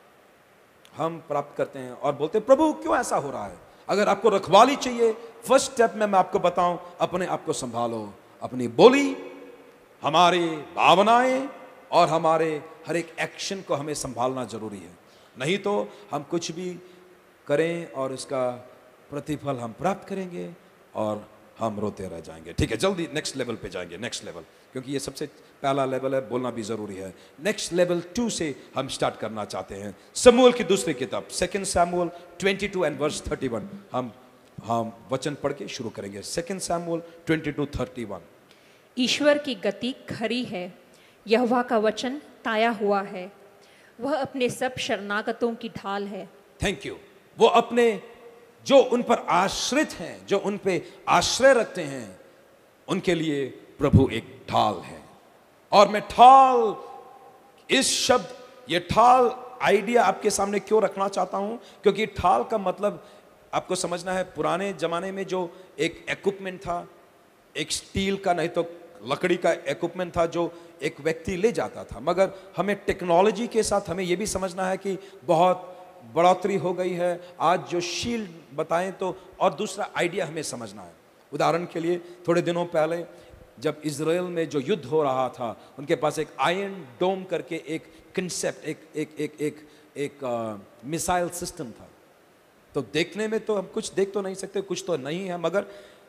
A: हम प्राप्त करते हैं और बोलते हैं प्रभु क्यों ऐसा हो रहा है। अगर आपको रखवाली चाहिए, फर्स्ट स्टेप में मैं आपको बताऊं, अपने आप को संभालो। अपनी बोली, हमारी भावनाएं और हमारे हर एक एक्शन को हमें संभालना जरूरी है। नहीं तो हम कुछ भी करें और इसका प्रतिफल हम प्राप्त करेंगे और हम रोते रह जाएंगे। ठीक है, जल्दी नेक्स्ट लेवल पे जाएंगे। नेक्स्ट लेवल, क्योंकि ये सबसे पहला लेवल है, बोलना भी जरूरी है। नेक्स्ट लेवल टू से हम स्टार्ट करना चाहते हैं। शमूएल की दूसरी किताब सेकंड शमूएल बाईस एंड वर्स इकतीस, हम हम वचन पढ़ के शुरू करेंगे। सेकंड शमूएल बाईस इकतीस।
B: ईश्वर की गति खरी है, यहोवा का वचन ताया हुआ है, वह अपने सब शरणागतों की ढाल है।
A: Thank you. वो अपने जो उन पर आश्रित हैं, जो उन पे आश्रय रखते हैं, उनके लिए प्रभु एक ढाल है। और मैं ढाल, इस शब्द, ये ढाल आइडिया आपके सामने क्यों रखना चाहता हूं, क्योंकि ढाल का मतलब आपको समझना है, पुराने जमाने में जो एक इक्विपमेंट था, एक स्टील का नहीं तो लकड़ी का इक्विपमेंट था जो एक व्यक्ति ले जाता था। मगर हमें टेक्नोलॉजी के साथ हमें यह भी समझना है कि बहुत बढ़ोतरी हो गई है। आज जो शील्ड बताएं तो, और दूसरा आइडिया हमें समझना है। उदाहरण के लिए थोड़े दिनों पहले जब इजराइल में जो युद्ध हो रहा था, उनके पास एक आयरन डोम करके एक कंसेप्ट, एक एक एक एक एक मिसाइल सिस्टम था। तो देखने में तो हम कुछ देख तो नहीं सकते, कुछ तो नहीं है, मगर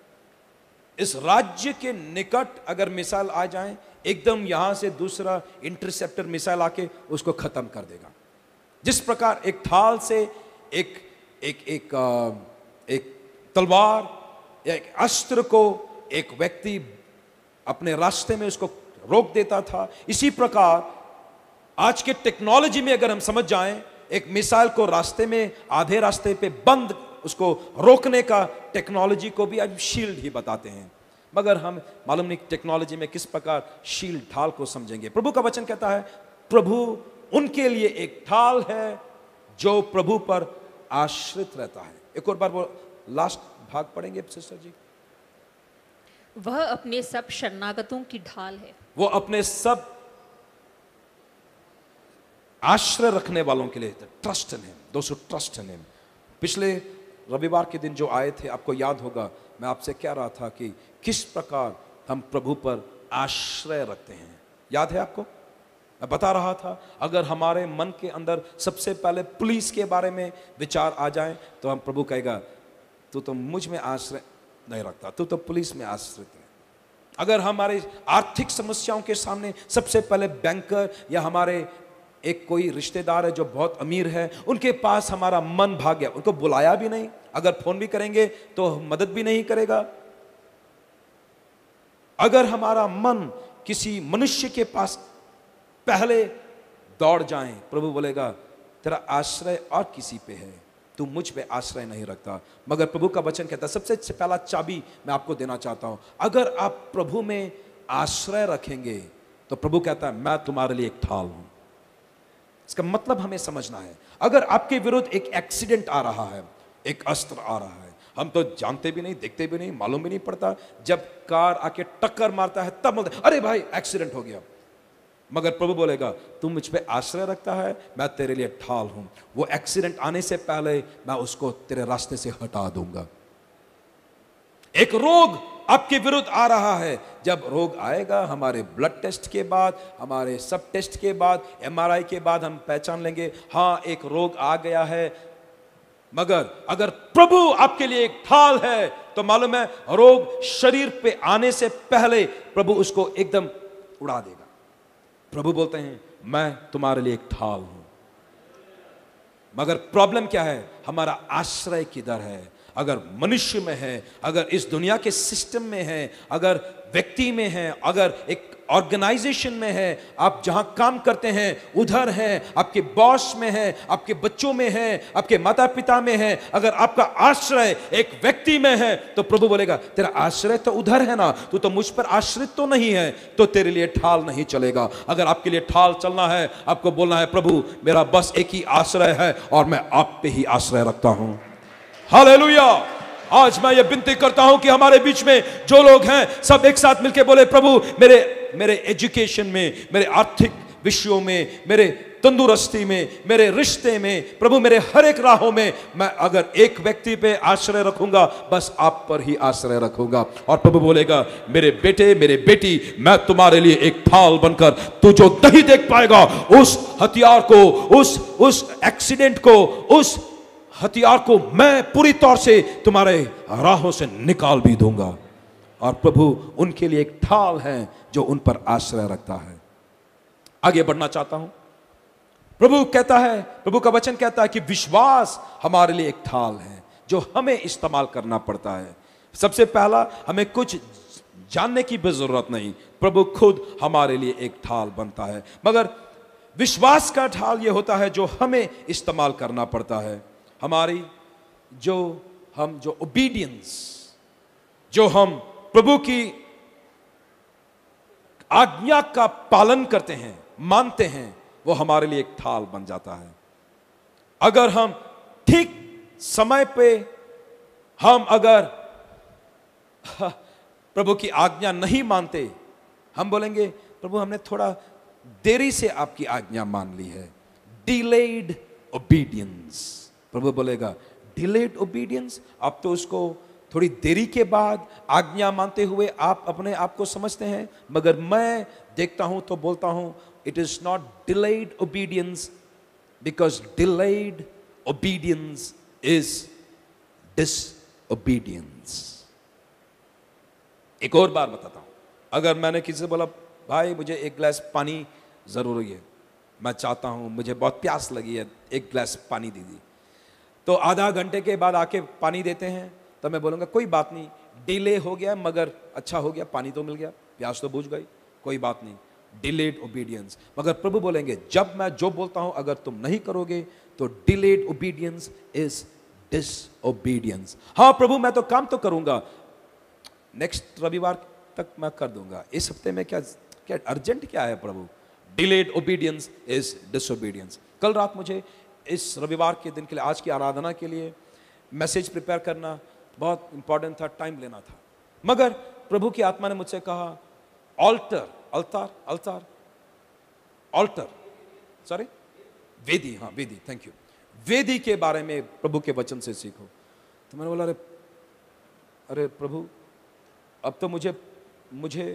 A: इस राज्य के निकट अगर मिसाइल आ जाए, एकदम यहां से दूसरा इंटरसेप्टर मिसाइल आके उसको खत्म कर देगा। जिस प्रकार एक ढाल से एक एक एक एक तलवार या एक अस्त्र को एक व्यक्ति अपने रास्ते में उसको रोक देता था, इसी प्रकार आज के टेक्नोलॉजी में अगर हम समझ जाएं, एक मिसाइल को रास्ते में आधे रास्ते पे बंद, उसको रोकने का टेक्नोलॉजी को भी आज शील्ड ही बताते हैं। मगर हम मालूम नहीं टेक्नोलॉजी में किस प्रकार शील्ड, ढाल को समझेंगे। प्रभु का वचन कहता है प्रभु उनके लिए एक ढाल है जो प्रभु पर आश्रित रहता है। एक और बार वो लास्ट भाग पढ़ेंगे सिस्टर जी।
B: वह अपने सब शरणागतों की ढाल है।
A: वो अपने सब आश्रय रखने वालों के लिए, trust in him, those who trust in him. पिछले रविवार के दिन जो आए थे, आपको याद होगा, मैं आपसे कह रहा था कि किस प्रकार हम प्रभु पर आश्रय रखते हैं। याद है आपको? मैं बता रहा था, अगर हमारे मन के अंदर सबसे पहले पुलिस के बारे में विचार आ जाए तो हम प्रभु कहेगा तू तो मुझ में आश्रय नहीं रखता, तू तो पुलिस में आश्रित है। अगर हमारे आर्थिक समस्याओं के सामने सबसे पहले बैंकर या हमारे एक कोई रिश्तेदार है जो बहुत अमीर है, उनके पास हमारा मन भाग गया, उनको बुलाया भी नहीं, अगर फोन भी करेंगे तो मदद भी नहीं करेगा। अगर हमारा मन किसी मनुष्य के पास पहले दौड़ जाए, प्रभु बोलेगा तेरा आश्रय और किसी पे है, तू मुझ पे आश्रय नहीं रखता। मगर प्रभु का वचन कहता है, सबसे पहला चाबी मैं आपको देना चाहता हूं, अगर आप प्रभु में आश्रय रखेंगे तो प्रभु कहता है मैं तुम्हारे लिए एक ढाल हूं। इसका मतलब हमें समझना है, अगर आपके विरुद्ध एक एक्सीडेंट आ रहा है, एक अस्त्र आ रहा है, हम तो जानते भी नहीं, देखते भी नहीं, मालूम भी नहीं पड़ता, जब कार आके टक्कर मारता है तब बोलते अरे भाई एक्सीडेंट हो गया। मगर प्रभु बोलेगा तू मुझ पे आश्रय रखता है, मैं तेरे लिए ढाल हूं, वो एक्सीडेंट आने से पहले मैं उसको तेरे रास्ते से हटा दूंगा। एक रोग आपके विरुद्ध आ रहा है, जब रोग आएगा हमारे ब्लड टेस्ट के बाद, हमारे सब टेस्ट के बाद, एमआरआई के बाद हम पहचान लेंगे हाँ एक रोग आ गया है। मगर अगर प्रभु आपके लिए एक ढाल है तो मालूम है रोग शरीर पे आने से पहले प्रभु उसको एकदम उड़ा देगा। प्रभु बोलते हैं मैं तुम्हारे लिए एक ढाल हूं। मगर प्रॉब्लम क्या है? हमारा आश्रय किधर है? अगर मनुष्य में है, अगर इस दुनिया के सिस्टम में है, अगर व्यक्ति में है, अगर एक ऑर्गेनाइजेशन में है, आप जहां काम करते हैं उधर है, आपके बॉस में है, आपके बच्चों में है, आपके माता पिता में है, अगर आपका आश्रय एक व्यक्ति में है तो प्रभु बोलेगा तेरा आश्रय तो उधर है ना, तू तो मुझ पर आश्रित तो नहीं है, तो तेरे लिए ढाल नहीं चलेगा। अगर आपके लिए ढाल चलना है, आपको बोलना है प्रभु मेरा बस एक ही आश्रय है और मैं आप पे ही आश्रय रखता हूं। हालेलुया। आज मैं ये विनती करता हूं कि हमारे बीच में जो लोग हैं सब एक साथ मिलकर बोले प्रभु मेरे मेरे एजुकेशन में, मेरे आर्थिक विषयों में, मेरे तंदुरुस्ती में, मेरे रिश्ते में, प्रभु मेरे हर एक राहों में मैं अगर एक व्यक्ति पे आश्रय रखूंगा बस आप पर ही आश्रय रखूंगा। और प्रभु बोलेगा मेरे बेटे मेरे बेटी मैं तुम्हारे लिए एक ढाल बनकर, तू जो नहीं देख पाएगा उस हथियार को, उस उस एक्सीडेंट को, उस हथियार को मैं पूरी तौर से तुम्हारे राहों से निकाल भी दूंगा। और प्रभु उनके लिए एक ढाल है जो उन पर आश्रय रखता है। आगे बढ़ना चाहता हूं। प्रभु कहता है, प्रभु का वचन कहता है कि विश्वास हमारे लिए एक ढाल है जो हमें इस्तेमाल करना पड़ता है। सबसे पहला हमें कुछ जानने की भी जरूरत नहीं, प्रभु खुद हमारे लिए एक ढाल बनता है। मगर विश्वास का ढाल यह होता है जो हमें इस्तेमाल करना पड़ता है। हमारी जो हम जो ओबीडियंस, जो हम प्रभु की आज्ञा का पालन करते हैं, मानते हैं, वो हमारे लिए एक ढाल बन जाता है। अगर हम ठीक समय पे हम अगर प्रभु की आज्ञा नहीं मानते, हम बोलेंगे प्रभु हमने थोड़ा देरी से आपकी आज्ञा मान ली है, डिलेड ओबीडियंस। प्रभु बोलेगा डिलेड ओबीडियंस, आप तो उसको थोड़ी देरी के बाद आज्ञा मानते हुए आप अपने आप को समझते हैं, मगर मैं देखता हूं तो बोलता हूं it is not delayed obedience, because delayed obedience is disobedience. एक और बार बताता हूं, अगर मैंने किसी से बोला भाई मुझे एक गिलास पानी जरूरी है, मैं चाहता हूं, मुझे बहुत प्यास लगी है, एक गिलास पानी दीजिए, तो आधा घंटे के बाद आके पानी देते हैं, तो मैं बोलूँगा कोई बात नहीं, डिले हो गया मगर अच्छा हो गया, पानी तो मिल गया, प्यास तो बुझ गई, कोई बात नहीं, डिलेड ओबीडियंस। मगर प्रभु बोलेंगे जब मैं जो बोलता हूं अगर तुम नहीं करोगे तो डिलेड ओबीडियंस इज डिसओबीडियंस। हाँ प्रभु मैं तो काम तो करूंगा, नेक्स्ट रविवार तक मैं कर दूंगा, इस हफ्ते में क्या क्या अर्जेंट क्या है प्रभु? Delayed obedience is disobedience. कल रात मुझे इस रविवार के दिन के लिए, आज की आराधना के लिए मैसेज प्रिपेयर करना बहुत इंपॉर्टेंट था, टाइम लेना था, मगर प्रभु की आत्मा ने मुझसे कहा altar, altar, altar, altar, sorry वेदी, हाँ वेदी, थैंक यू, वेदी के बारे में प्रभु के वचन से सीखो। तो मैंने बोला अरे अरे प्रभु अब तो मुझे मुझे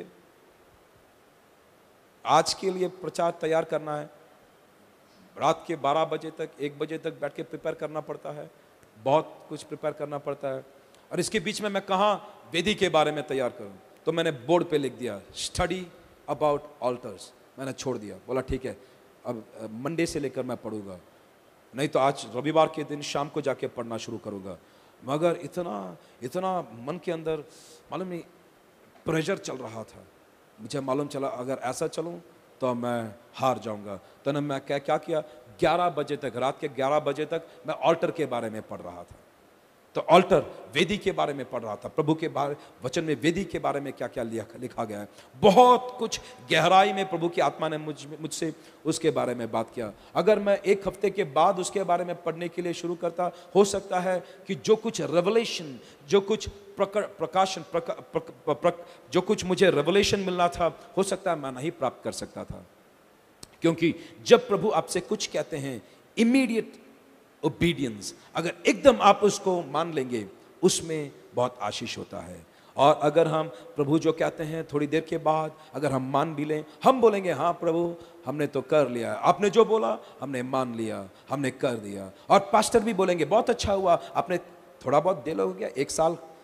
A: आज के लिए प्रचार तैयार करना है, रात के बारह बजे तक, एक बजे तक बैठ के प्रिपेयर करना पड़ता है, बहुत कुछ प्रिपेयर करना पड़ता है, और इसके बीच में मैं कहाँ वेदी के बारे में तैयार करूं? तो मैंने बोर्ड पे लिख दिया स्टडी अबाउट ऑल्टर्स, मैंने छोड़ दिया, बोला ठीक है अब मंडे से लेकर मैं पढ़ूंगा, नहीं तो आज रविवार के दिन शाम को जाके पढ़ना शुरू करूंगा। मगर इतना इतना मन के अंदर मालूम नहीं प्रेशर चल रहा था, मुझे मालूम चला अगर ऐसा चलूं तो मैं हार जाऊंगा। तो ना मैं क्या क्या किया, ग्यारह बजे तक, रात के ग्यारह बजे तक मैं ऑल्टर के बारे में पढ़ रहा था। तो ऑल्टर वेदी के बारे में पढ़ रहा था, प्रभु के बारे वचन में वेदी के बारे में क्या क्या लिखा गया है, बहुत कुछ गहराई में प्रभु की आत्मा ने मुझ मुझसे उसके बारे में बात किया। अगर मैं एक हफ्ते के बाद उसके बारे में पढ़ने के लिए शुरू करता, हो सकता है कि जो कुछ रेवलेशन, जो कुछ प्रकाशन, प्रका, प्रक, प्रक, जो कुछ मुझे रेवलेशन मिलना था, हो सकता है मैं नहीं प्राप्त कर सकता था। क्योंकि जब प्रभु आपसे कुछ कहते हैं, इमीडिएट ओबीडियंस, अगर एकदम आप उसको मान लेंगे, उसमें बहुत आशीष होता है। और अगर हम प्रभु जो कहते हैं थोड़ी देर के बाद अगर हम मान भी लें, हम बोलेंगे हाँ प्रभु हमने तो कर लिया, आपने जो बोला हमने मान लिया, हमने कर दिया। और पास्टर भी बोलेंगे बहुत अच्छा हुआ, आपने थोड़ा बहुत देर हो गया, एक साल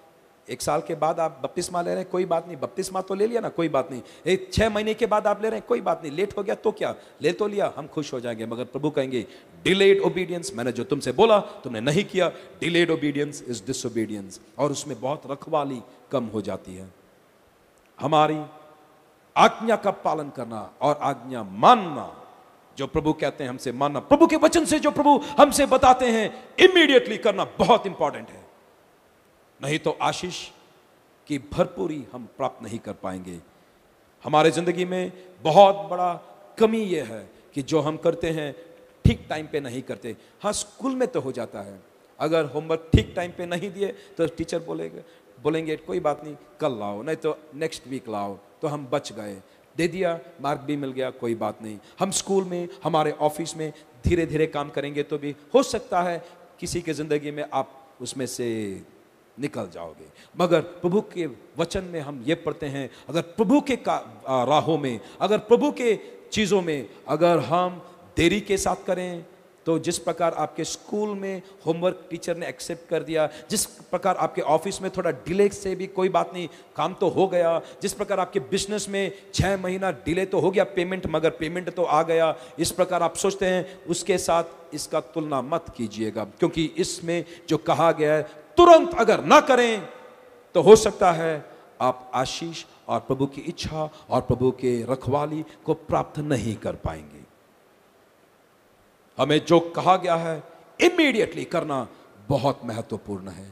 A: एक साल के बाद आप बपतिस्मा ले रहे हैं, कोई बात नहीं, बपतिस्मा तो ले लिया ना, कोई बात नहीं। एक छह महीने के बाद आप ले रहे हैं, कोई बात नहीं, लेट हो गया तो क्या, ले तो लिया, हम खुश हो जाएंगे। मगर प्रभु कहेंगे डिलेड ओबीडियंस, मैंने जो तुमसे बोला तुमने नहीं किया, डिलेड ओबीडियंस इज डिसोबीडियंस, और उसमें बहुत रखवाली कम हो जाती है। हमारी आज्ञा का पालन करना और आज्ञा मानना, जो प्रभु कहते हैं हमसे मानना, प्रभु के वचन से जो प्रभु हमसे बताते हैं इमीडिएटली करना बहुत इंपॉर्टेंट है। नहीं तो आशीष की भरपूरी हम प्राप्त नहीं कर पाएंगे। हमारे जिंदगी में बहुत बड़ा कमी यह है कि जो हम करते हैं ठीक टाइम पे नहीं करते। हाँ, स्कूल में तो हो जाता है, अगर होमवर्क ठीक टाइम पे नहीं दिए तो टीचर बोलेंगे बोलेंगे कोई बात नहीं कल लाओ, नहीं तो नेक्स्ट वीक लाओ, तो हम बच गए, दे दिया, मार्क भी मिल गया, कोई बात नहीं। हम स्कूल में, हमारे ऑफिस में धीरे धीरे काम करेंगे तो भी हो सकता है किसी के जिंदगी में आप उसमें से निकल जाओगे। मगर प्रभु के वचन में हम ये पढ़ते हैं, अगर प्रभु के राहों में, अगर प्रभु के चीज़ों में अगर हम देरी के साथ करें, तो जिस प्रकार आपके स्कूल में होमवर्क टीचर ने एक्सेप्ट कर दिया, जिस प्रकार आपके ऑफिस में थोड़ा डिले से भी कोई बात नहीं, काम तो हो गया, जिस प्रकार आपके बिजनेस में छः महीना डिले तो हो गया पेमेंट, मगर पेमेंट तो आ गया, इस प्रकार आप सोचते हैं, उसके साथ इसका तुलना मत कीजिएगा, क्योंकि इसमें जो कहा गया है तुरंत अगर ना करें तो हो सकता है आप आशीष और प्रभु की इच्छा और प्रभु के रखवाली को प्राप्त नहीं कर पाएंगे। हमें जो कहा गया है इमीडिएटली करना बहुत महत्वपूर्ण है।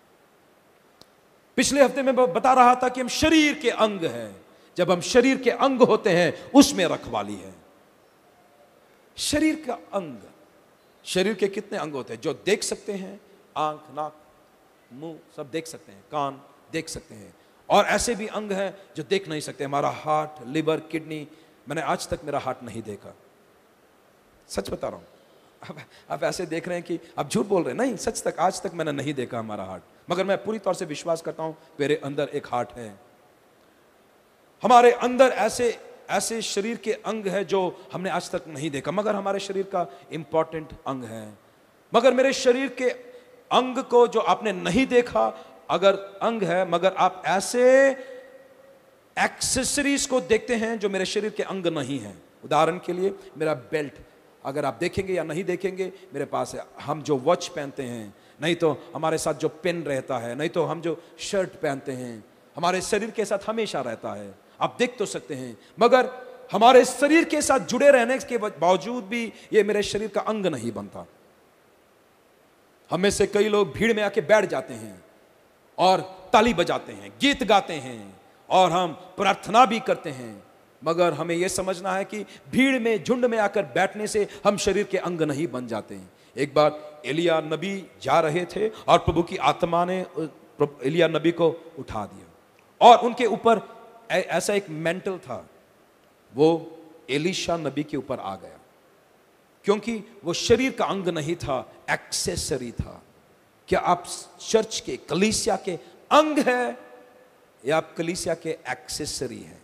A: पिछले हफ्ते में बता रहा था कि हम शरीर के अंग हैं, जब हम शरीर के अंग होते हैं उसमें रखवाली है। शरीर का अंग, शरीर के कितने अंग होते हैं जो देख सकते हैं, आंख, नाक, मुंह सब देख सकते हैं, कान देख सकते हैं, और ऐसे भी अंग हैं जो देख नहीं सकते। हमारा हार्ट, लिवर, किडनी, मैंने आज तक मेरा हार्ट नहीं देखा, सच बता रहा हूं। अब आप ऐसे देख रहे हैं कि आप झूठ बोल रहे हैं, नहीं, सच तक आज तक मैंने नहीं देखा हमारा हार्ट, मगर मैं पूरी तौर से विश्वास करता हूं मेरे अंदर एक हार्ट है। हमारे अंदर ऐसे ऐसे शरीर के अंग है जो हमने आज तक नहीं देखा, मगर हमारे शरीर का इंपॉर्टेंट अंग है। मगर मेरे शरीर के अंग को जो आपने नहीं देखा, अगर अंग है, मगर आप ऐसे एक्सेसरीज को देखते हैं जो मेरे शरीर के अंग नहीं है। उदाहरण के लिए मेरा बेल्ट, अगर आप देखेंगे या नहीं देखेंगे, मेरे पास है। हम जो वॉच पहनते हैं, नहीं तो हमारे साथ जो पेन रहता है, नहीं तो हम जो शर्ट पहनते हैं, हमारे शरीर के साथ हमेशा रहता है। आप देख तो सकते हैं, मगर हमारे शरीर के साथ जुड़े रहने के बावजूद भी ये मेरे शरीर का अंग नहीं बनता। हमें से कई लोग भीड़ में आके बैठ जाते हैं और ताली बजाते हैं, गीत गाते हैं, और हम प्रार्थना भी करते हैं, मगर हमें यह समझना है कि भीड़ में, झुंड में आकर बैठने से हम शरीर के अंग नहीं बन जाते हैं। एक बार एलिया नबी जा रहे थे और प्रभु की आत्मा ने एलिया नबी को उठा दिया, और उनके ऊपर ऐसा एक मेंटल था, वो एलीशा नबी के ऊपर आ गया, क्योंकि वो शरीर का अंग नहीं था, एक्सेसरी था। क्या आप चर्च के, कलीसिया के अंग है या आप कलीसिया के एक्सेसरी हैं?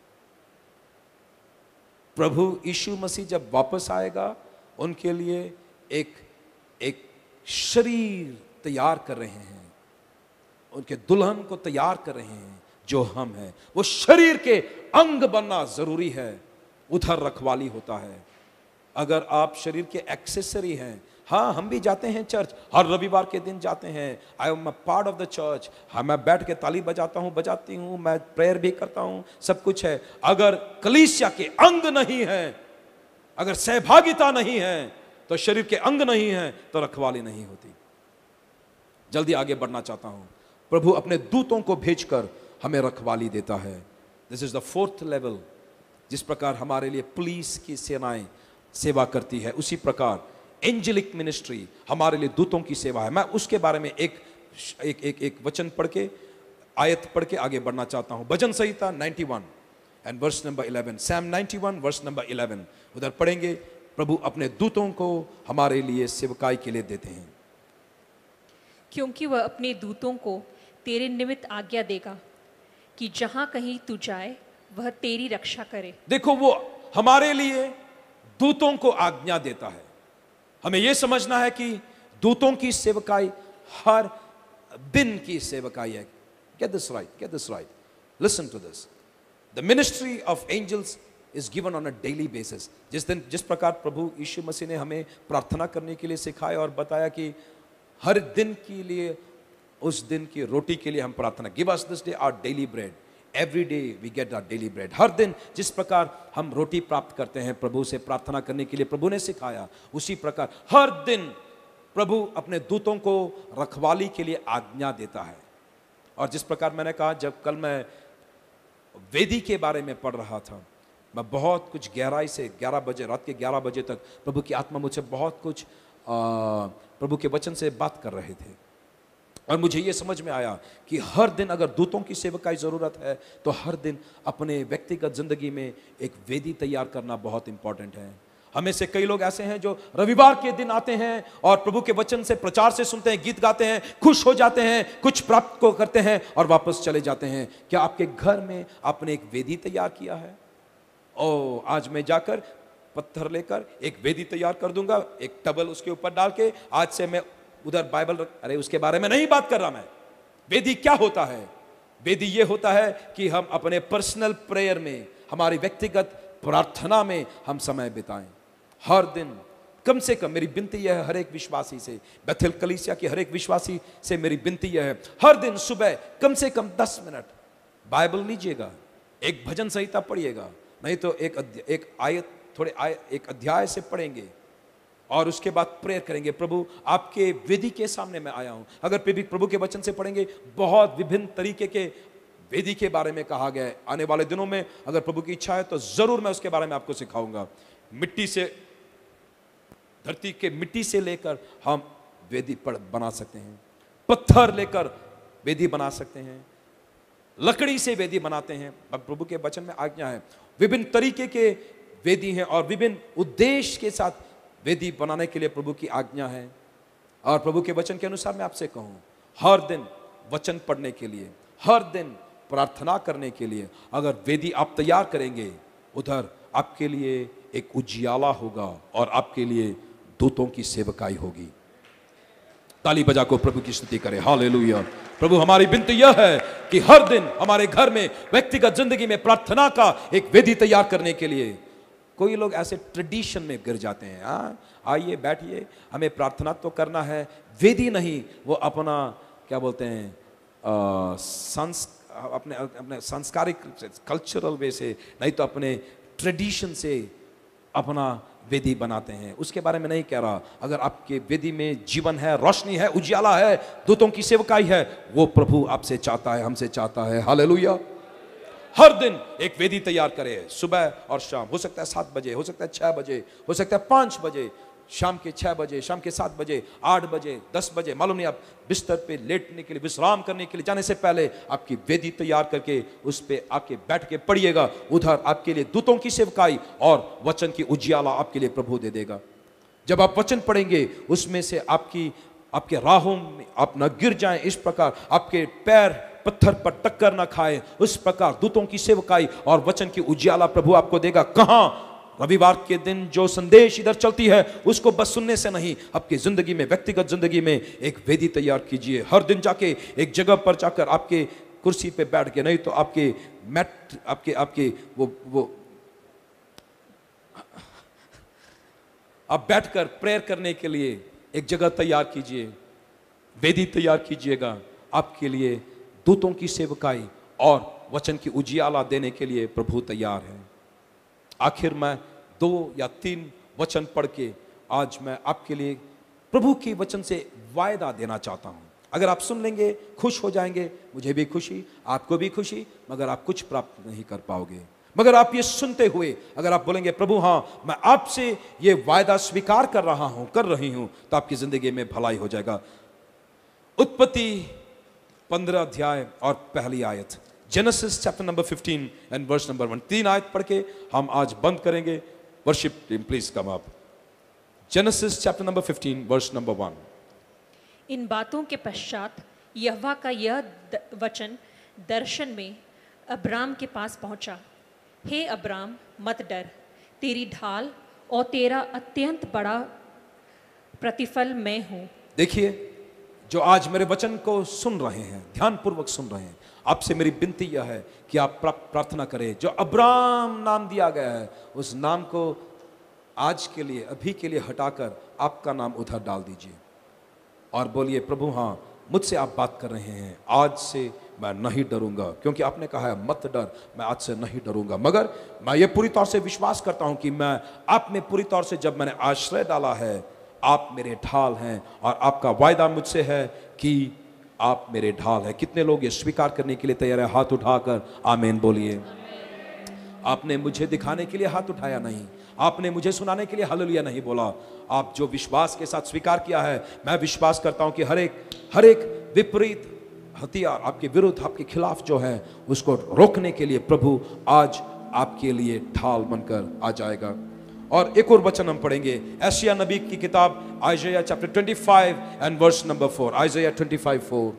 A: प्रभु यीशु मसीह जब वापस आएगा, उनके लिए एक एक शरीर तैयार कर रहे हैं, उनके दुल्हन को तैयार कर रहे हैं जो हम हैं। वो शरीर के अंग बनना जरूरी है, उधर रखवाली होता है। अगर आप शरीर के एक्सेसरी हैं, हाँ, हम भी जाते हैं चर्च, हर रविवार के दिन जाते हैं, I am a part of the church, हाँ, मैं बैठ के ताली बजाता हूँ, बजाती हूँ, मैं प्रेयर भी करता हूँ, सब कुछ है। अगर कलीसिया के अंग नहीं है, अगर सहभागिता नहीं है, तो शरीर के अंग नहीं है, तो रखवाली नहीं होती। जल्दी आगे बढ़ना चाहता हूँ। प्रभु अपने दूतों को भेजकर हमें रखवाली देता है। This is the fourth level. जिस प्रकार हमारे लिए पुलिस की सेनाएं सेवा करती है, उसी प्रकार एंजेलिक मिनिस्ट्री हमारे लिए दूतों की सेवा है। मैं उसके बारे में एक एक एक, एक वचन पढ़ के, आयत पढ़ के आगे बढ़ना चाहता हूं। भजन संहिता इक्यानवे and verse number eleven, Psalm इक्यानवे वर्स नंबर इलेवन, उधर पढ़ेंगे। प्रभु अपने दूतों को हमारे लिए सेवकाई के लिए देते हैं।
B: क्योंकि वह अपने दूतों को तेरे निमित्त आज्ञा देगा कि जहां कहीं तू जाए वह तेरी रक्षा करे।
A: देखो, वो हमारे लिए दूतों को आज्ञा देता है। हमें यह समझना है कि दूतों की सेवकाई हर दिन की सेवकाई है। Get this right, get this right. Listen to this. The ministry of angels is given on a daily basis. जिस दिन जिस प्रकार प्रभु यीशु मसीह ने हमें प्रार्थना करने के लिए सिखाया और बताया कि हर दिन के लिए, उस दिन की रोटी के लिए हम प्रार्थना, give us this day our daily bread, every day we get our daily bread. हर दिन जिस प्रकार हम रोटी प्राप्त करते हैं प्रभु से प्रार्थना करने के लिए प्रभु ने सिखाया, उसी प्रकार हर दिन प्रभु अपने दूतों को रखवाली के लिए आज्ञा देता है। और जिस प्रकार मैंने कहा, जब कल मैं वेदी के बारे में पढ़ रहा था, मैं बहुत कुछ गहराई से ग्यारह बजे, रात के ग्यारह बजे तक प्रभु की आत्मा मुझसे बहुत कुछ आ, प्रभु के वचन से बात कर रहे थे। और मुझे ये समझ में आया कि हर दिन अगर दूतों की सेवकाई ज़रूरत है तो हर दिन अपने व्यक्तिगत ज़िंदगी में एक वेदी तैयार करना बहुत इंपॉर्टेंट है। हमें से कई लोग ऐसे हैं जो रविवार के दिन आते हैं और प्रभु के वचन से प्रचार से सुनते हैं, गीत गाते हैं, खुश हो जाते हैं, कुछ प्राप्त को करते हैं और वापस चले जाते हैं। क्या आपके घर में आपने एक वेदी तैयार किया है? ओ, आज मैं जाकर पत्थर लेकर एक वेदी तैयार कर दूंगा, एक टबल उसके ऊपर डाल के, आज से मैं उधर बाइबल रख, अरे उसके बारे में नहीं बात कर रहा मैं। वेदी क्या होता है? वेदी ये होता है कि हम अपने पर्सनल प्रेयर में, हमारी व्यक्तिगत प्रार्थना में हम समय बिताएं। हर दिन कम से कम, मेरी विनती यह है हर एक विश्वासी से, बेथेल कलीसिया की हर एक विश्वासी से मेरी विनती यह है, हर दिन सुबह कम से कम दस मिनट बाइबल लीजिएगा, एक भजन संहिता पढ़िएगा, नहीं तो एक एक आयत, थोड़े आय एक अध्याय से पढ़ेंगे और उसके बाद प्रेयर करेंगे, प्रभु आपके वेदी के सामने मैं आया हूं। अगर फिर भी प्रभु के वचन से पढ़ेंगे, बहुत विभिन्न तरीके के वेदी के बारे में कहा गया है। आने वाले दिनों में अगर प्रभु की इच्छा है तो जरूर मैं उसके बारे में आपको सिखाऊंगा। मिट्टी से, धरती के मिट्टी से लेकर हम वेदी पढ़ बना सकते हैं, पत्थर लेकर वेदी बना सकते हैं, लकड़ी से वेदी बनाते हैं। अब प्रभु के वचन में आज्ञा है, विभिन्न तरीके के वेदी हैं और विभिन्न उद्देश्य के साथ वेदी बनाने के लिए प्रभु की आज्ञा है। और प्रभु के वचन के अनुसार मैं आपसे कहूं, हर दिन वचन पढ़ने के लिए, हर दिन प्रार्थना करने के लिए अगर वेदी आप तैयार करेंगे, उधर आपके लिए एक उजियाला होगा और आपके लिए दूतों की सेवकाई होगी। ताली बजा को प्रभु की स्तुति करें, हालेलुया। प्रभु हमारी विनती यह है कि हर दिन हमारे घर में, व्यक्तिगत जिंदगी में प्रार्थना का एक वेदी तैयार करने के लिए, कोई लोग ऐसे ट्रेडिशन में गिर जाते हैं, हाँ आइए बैठिए, हमें प्रार्थना तो करना है, वेदी नहीं, वो अपना क्या बोलते हैं आ, संस अपने अपने सांस्कारिक कल्चरल वे से, नहीं तो अपने ट्रेडिशन से अपना वेदी बनाते हैं। उसके बारे में नहीं कह रहा। अगर आपके वेदी में जीवन है, रोशनी है, उजियाला है, दूतों की सेवकाई है, वो प्रभु आपसे चाहता है, हमसे चाहता है। हालेलुया। हर दिन एक वेदी तैयार करें, सुबह और शाम। हो सकता है सात बजे, हो सकता है छह बजे, हो सकता है पाँच बजे, शाम के छह बजे, शाम के सात बजे, आठ बजे, दस बजे, मालूम नहीं। आप बिस्तर पे लेटने के लिए, विश्राम करने के लिए जाने से पहले आपकी वेदी तैयार करके उस पे आके बैठ के पढ़िएगा। उधर आपके लिए दूतों की सेवकाई और वचन की उजियाला आपके लिए प्रभु दे देगा। जब आप वचन पढ़ेंगे, उसमें से आपकी आपके राहों में आप न गिर जाएं, इस प्रकार आपके पैर पत्थर पर टक्कर ना खाए, उस प्रकार दूतों की सेवकाई और वचन की उजियाला प्रभु आपको देगा। कहां? रविवार के दिन जो संदेश इधर चलती है उसको बस सुनने से नहीं, आपकी जिंदगी में, व्यक्तिगत जिंदगी में एक वेदी तैयार कीजिए। हर दिन जाके एक जगह पर जाकर आपके कुर्सी पे बैठ के, नहीं तो आपके मैट, आपके आपके वो वो आप बैठकर प्रेयर करने के लिए एक जगह तैयार कीजिए, वेदी तैयार कीजिएगा। आपके लिए दूतों की सेवकाई और वचन की उजियाला देने के लिए प्रभु तैयार है। आखिर मैं दो या तीन वचन पढ़ के आज मैं आपके लिए प्रभु के वचन से वायदा देना चाहता हूं। अगर आप सुन लेंगे, खुश हो जाएंगे, मुझे भी खुशी, आपको भी खुशी, मगर आप कुछ प्राप्त नहीं कर पाओगे। मगर आप ये सुनते हुए अगर आप बोलेंगे, प्रभु हाँ मैं आपसे ये वायदा स्वीकार कर रहा हूं, कर रही हूं, तो आपकी जिंदगी में भलाई हो जाएगा। उत्पत्ति पंद्रह अध्याय और पहली आयत, Genesis chapter number fifteen and verse number one. तीन आयत पढ़ के हम आज बंद करेंगे। Worship team please come up. Genesis chapter number fifteen verse number one.
B: इन बातों के पश्चात यहोवा का यह वचन दर्शन में अब्राम के पास पहुंचा, हे अब्राम मत डर, तेरी ढाल और तेरा अत्यंत बड़ा प्रतिफल मैं हूं।
A: देखिए, जो आज मेरे वचन को सुन रहे हैं, ध्यानपूर्वक सुन रहे हैं, आपसे मेरी विनती यह है कि आप प्रार्थना करें। जो अब्राम नाम दिया गया है, उस नाम को आज के लिए, अभी के लिए हटाकर आपका नाम उधर डाल दीजिए और बोलिए, प्रभु हाँ, मुझसे आप बात कर रहे हैं, आज से मैं नहीं डरूंगा, क्योंकि आपने कहा है मत डर, मैं आज से नहीं डरूंगा। मगर मैं ये पूरी तौर से विश्वास करता हूं कि मैं आप में पूरी तौर से, जब मैंने आश्रय डाला है, आप मेरे ढाल हैं और आपका वायदा मुझसे है कि आप मेरे ढाल हैं। कितने लोग ये स्वीकार करने के लिए तैयार है? हाथ उठाकर आमीन बोलिए। आपने मुझे दिखाने के लिए हाथ उठाया नहीं, आपने मुझे सुनाने के लिए हालेलुया नहीं बोला, आप जो विश्वास के साथ स्वीकार किया है, मैं विश्वास करता हूं कि हर एक हर एक विपरीत हथियार आपके विरुद्ध, आपके खिलाफ जो है, उसको रोकने के लिए प्रभु आज आपके लिए ढाल बनकर आ जाएगा। और एक और वचन हम पढ़ेंगे, एशिया नबी की किताब आइज़ाया चैप्टर पच्चीस and verse number four. Isaiah पच्चीस फोर।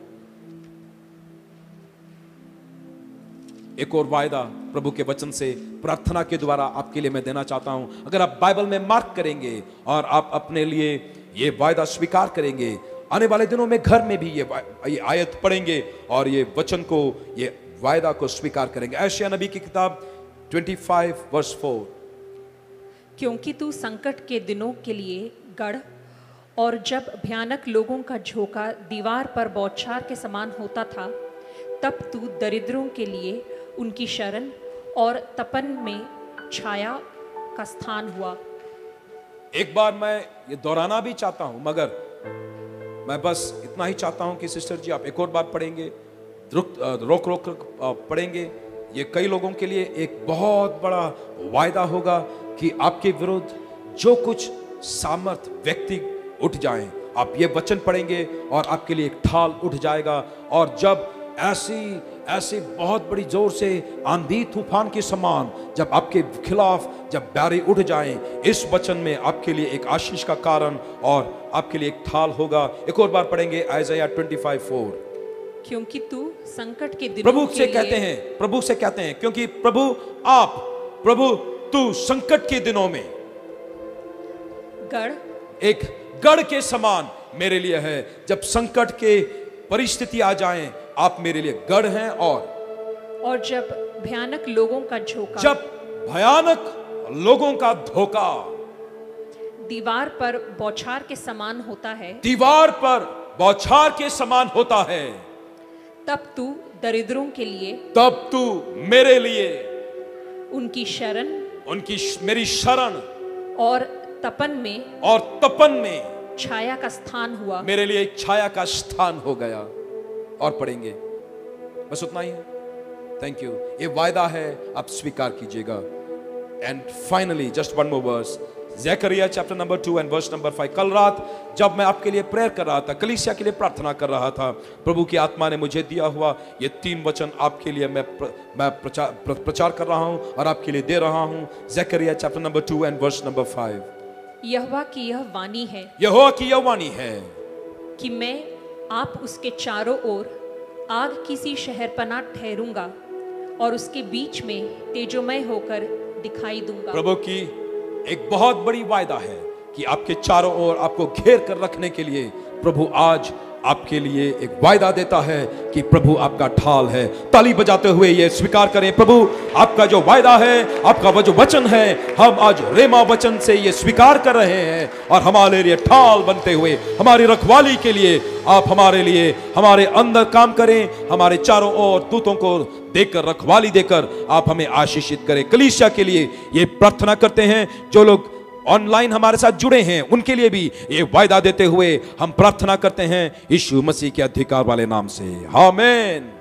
A: एक और वायदा प्रभु के वचन से प्रार्थना के द्वारा आपके लिए मैं देना चाहता हूं। अगर आप बाइबल में मार्क करेंगे और आप अपने लिए ये वायदा स्वीकार करेंगे, आने वाले दिनों में घर में भी ये ये आयत पढ़ेंगे और ये वचन को, ये वायदा को स्वीकार करेंगे। एशिया नबी की किताब पच्चीस वर्स फोर।
B: क्योंकि तू संकट के दिनों के लिए गढ़, और जब भयानक लोगों का झोंका दीवार पर बौछार के समान होता था, तब तू दरिद्रों के लिए उनकी शरण और तपन में छाया का स्थान हुआ।
A: एक बार मैं ये दोहराना भी चाहता हूं, मगर मैं बस इतना ही चाहता हूं कि सिस्टर जी आप एक और बार पढ़ेंगे, रुक रोक रोक पढ़ेंगे। ये कई लोगों के लिए एक बहुत बड़ा वायदा होगा कि आपके विरुद्ध जो कुछ सामर्थ व्यक्ति उठ जाएं, आप ये वचन पढ़ेंगे और आपके लिए एक ढाल उठ जाएगा। और जब ऐसी ऐसी बहुत बड़ी जोर से आंधी तूफान के समान जब आपके खिलाफ जब बैरी उठ जाएं, इस वचन में आपके लिए एक आशीष का कारण और आपके लिए एक ढाल होगा। एक और बार पढ़ेंगे आइज़ाया पच्चीस फोर।
B: क्योंकि तू संकट के दिनों
A: प्रभु से कहते हैं, प्रभु से कहते हैं, क्योंकि प्रभु आप, प्रभु तू संकट के दिनों में
B: गढ़,
A: एक गढ़ के समान मेरे लिए है। जब संकट के परिस्थिति आ जाएं, आप मेरे लिए गढ़ हैं। और
B: और जब भयानक लोगों का झोंका,
A: जब भयानक लोगों का धोखा
B: दीवार पर बौछार के समान होता है,
A: दीवार पर बौछार के समान होता है,
B: तब तू दरिद्रों के लिए,
A: तब तू मेरे लिए
B: उनकी शरण,
A: उनकी मेरी शरण
B: और तपन में
A: और तपन में
B: छाया का स्थान हुआ।
A: मेरे लिए एक छाया का स्थान हो गया। और पढ़ेंगे, बस उतना ही है। Thank you. ये वायदा है, आप स्वीकार कीजिएगा। And finally just one more verse, ज़करिया chapter number two and verse number five. कल रात जब मैं आपके लिए प्रेयर कर रहा था, कलीसिया के लिए प्रार्थना कर रहा था, प्रभु की आत्मा ने मुझे दिया हुआ ये तीन वचन आपके लिए मैं प्र, मैं प्रचार प्र, प्रचार कर रहा हूं और आपके लिए दे रहा हूं। ज़करिया chapter number two and verse number five.
B: यहोवा की यह वाणी है,
A: यहोवा की यह वाणी है
B: कि मैं आप उसके चारों ओर आग की सी शहरपनाह ठहरूंगा और उसके बीच में तेजोमय होकर दिखाई दूंगा।
A: प्रभु की एक बहुत बड़ी वायदा है कि आपके चारों ओर आपको घेर कर रखने के लिए प्रभु आज आपके लिए एक वायदा देता है कि प्रभु आपका ढाल है। ताली बजाते हुए ये स्वीकार करें, प्रभु आपका जो वायदा है, आपका वो जो वचन है, हम आज रेमा वचन से ये स्वीकार कर रहे हैं और हमारे लिए ढाल बनते हुए, हमारी रखवाली के लिए आप हमारे लिए, हमारे अंदर काम करें, हमारे चारों ओर दूतों को देकर, रखवाली देकर आप हमें आशीषित करें। कलीसिया के लिए ये प्रार्थना करते हैं, जो लोग ऑनलाइन हमारे साथ जुड़े हैं उनके लिए भी ये वायदा देते हुए हम प्रार्थना करते हैं, यीशु मसीह के अधिकार वाले नाम से, आमीन।